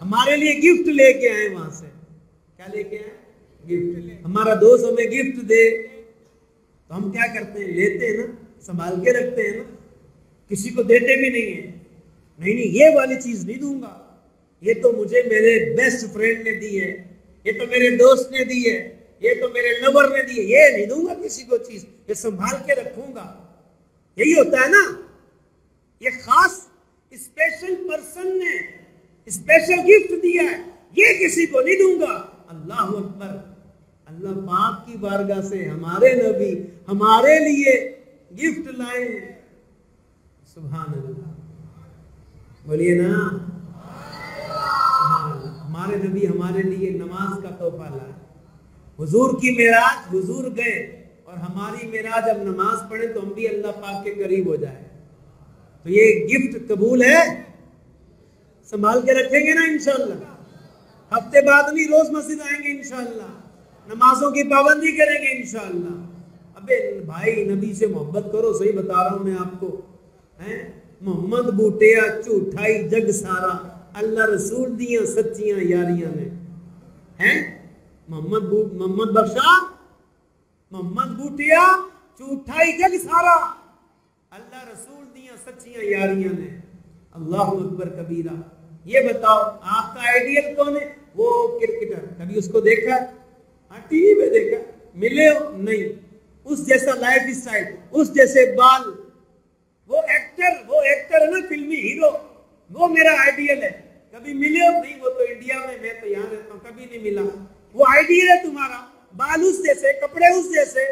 S2: ہمارے لیے گفٹ لے کے آئے وہاں سے. کیا لے کے آئے؟ گفٹ. ہمارا دوست ہمیں گفٹ دے تو ہم کیا کرتے ہیں؟ لیتے ہیں نا, سنبھال کے رکھتے ہیں نا, کسی کو دیتے بھی نہیں ہیں. نہیں نہیں یہ والی چیز نہیں دوں گا, یہ تو مجھے میرے بیسٹ فرینڈ نے دی ہے, یہ تو میرے دوست نے دی ہے, یہ تو میرے لور نے دی ہے, یہ نہیں دوں گا کسی کو چیز, یہ سنبھال کے رکھوں گا. یہی ہوتا ہے نا, یہ خاص اسپیشل پرسن نے اسپیشل گفٹ دیا ہے, یہ کسی کو نہیں دوں گا. اللہ اکبر. اللہ پاک کی بارگاہ سے ہمارے نبی ہمارے لیے گفٹ لائے ہیں. سبحان اللہ, بولیے نا سبحان اللہ. ہمارے نبی ہمارے لیے نماز کا تحفہ لائے. حضور کی معراج, حضور گئے اور ہماری معراج اب نماز پڑھیں تو ہم بھی اللہ پاک کے قریب ہو جائیں. تو یہ گفٹ قبول ہے, سنبھال کے رکھیں گے نا انشاءاللہ. ہفتے بعد نہیں, روز مسجد آئیں گے انشاءاللہ, نمازوں کی پابندی کریں گے انشاءاللہ. ابے بھائی نبی سے محبت کرو, صحیح بتا رہا ہوں میں آپ کو. محمد بوٹیا جھوٹائی جگ سارا, اللہ رسول دیاں سچیاں یاریاں نے. ہیں محمد بو محمد بخشا, محمد بوٹیا جھوٹائی جگ سارا, اللہ رسول دیاں سچیاں یاریاں نے. اللہ اکبر کبیرہ. یہ بتاؤ آپ کا آئیڈیل کون ہے؟ وہ کرکٹر, کبھی اس کو دیکھا؟ ہاں ٹی وی پہ دیکھا. ملے ہو؟ نہیں. اس جیسا لائف اسٹائل, اس جیسے بال, وہ ایکٹر وہ ایکٹر ہے نا, فلمی ہیرو, وہ میرا آئیڈیل ہے. کبھی ملے ہو؟ نہیں. وہ تو انڈیا میں, میں تو یہاں رہتا ہوں, کبھی نہیں ملا. وہ آئیڈیل ہے تمہارا, بال اس جیسے, کپڑے اس جیسے.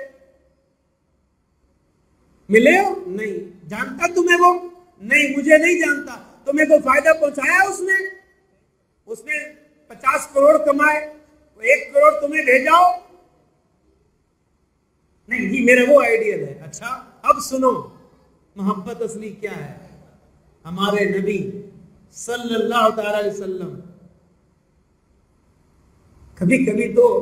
S2: ملے ہو؟ نہیں. جانتا تمہیں وہ؟ نہیں. مجھے نہیں جانتا. تمہیں کو فائدہ پہنچایا اس نے؟ اس نے پچاس کروڑ کمائے, ایک کروڑ تمہیں بھیجاؤ؟ نہیں جی میرا وہ آئیڈیل ہے. اچھا اب سنو محبت اصلی کیا ہے. ہمارے نبی صلی اللہ تعالی علیہ وسلم, کبھی کبھی تو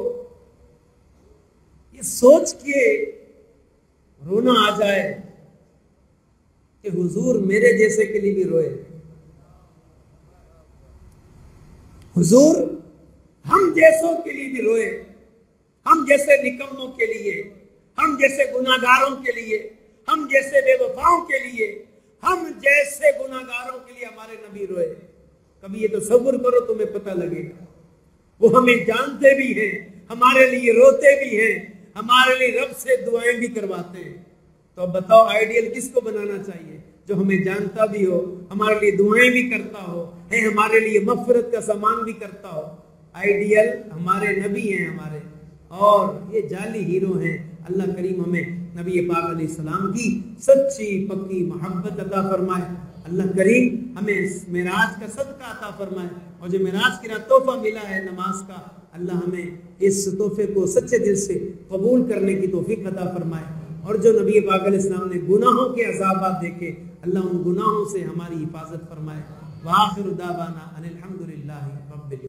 S2: یہ سوچ کے رونا آ جائے کہ حضور میرے جیسے کے لیے بھی روئے. حضور ہم جیسوں کے لیے بھی روئے, ہم جیسے نکموں کے لیے, ہم جیسے گناہگاروں کے لیے, ہم جیسے بے وفاؤں کے لیے, ہم جیسے گناہگاروں کے لیے ہمارے نبی روئے. کبھی یہ تصور کرو تمہیں پتہ لگے گا. وہ ہمیں جانتے بھی ہیں, ہمارے لیے روتے بھی ہیں, ہمارے لیے رب سے دعائیں بھی کرواتے ہیں. تو اب بتاؤ آئیڈیل کس کو بنانا چاہیے؟ جو ہمیں جانتا بھی ہو, ہمارے لیے دعائیں بھی کرتا ہو, ہے ہمارے لیے مغفرت کا سامان بھی کرتا ہو. آئیڈیل ہمارے نبی ہیں ہمارے, اور یہ جعلی ہیرو ہیں. اللہ کریم ہمیں نبی پاک علیہ السلام کی سچی پکی محبت عطا فرمائے. اللہ کریم ہمیں معراج کا صدقہ عطا فرمائے, اور جو معراج کی رات تحفہ ملا ہے نماز کا, اللہ ہمیں اس تحفے کو سچے دل سے قبول کرنے کی توفیق عطا فرمائے. اور جو نبی پاک علیہ السلام نے گناہوں کے عذابات دیکھے, اللہ ان گناہوں سے ہماری حفاظت فرمائے. وآخر دعوانا ان الحمد للہ رب العالمین.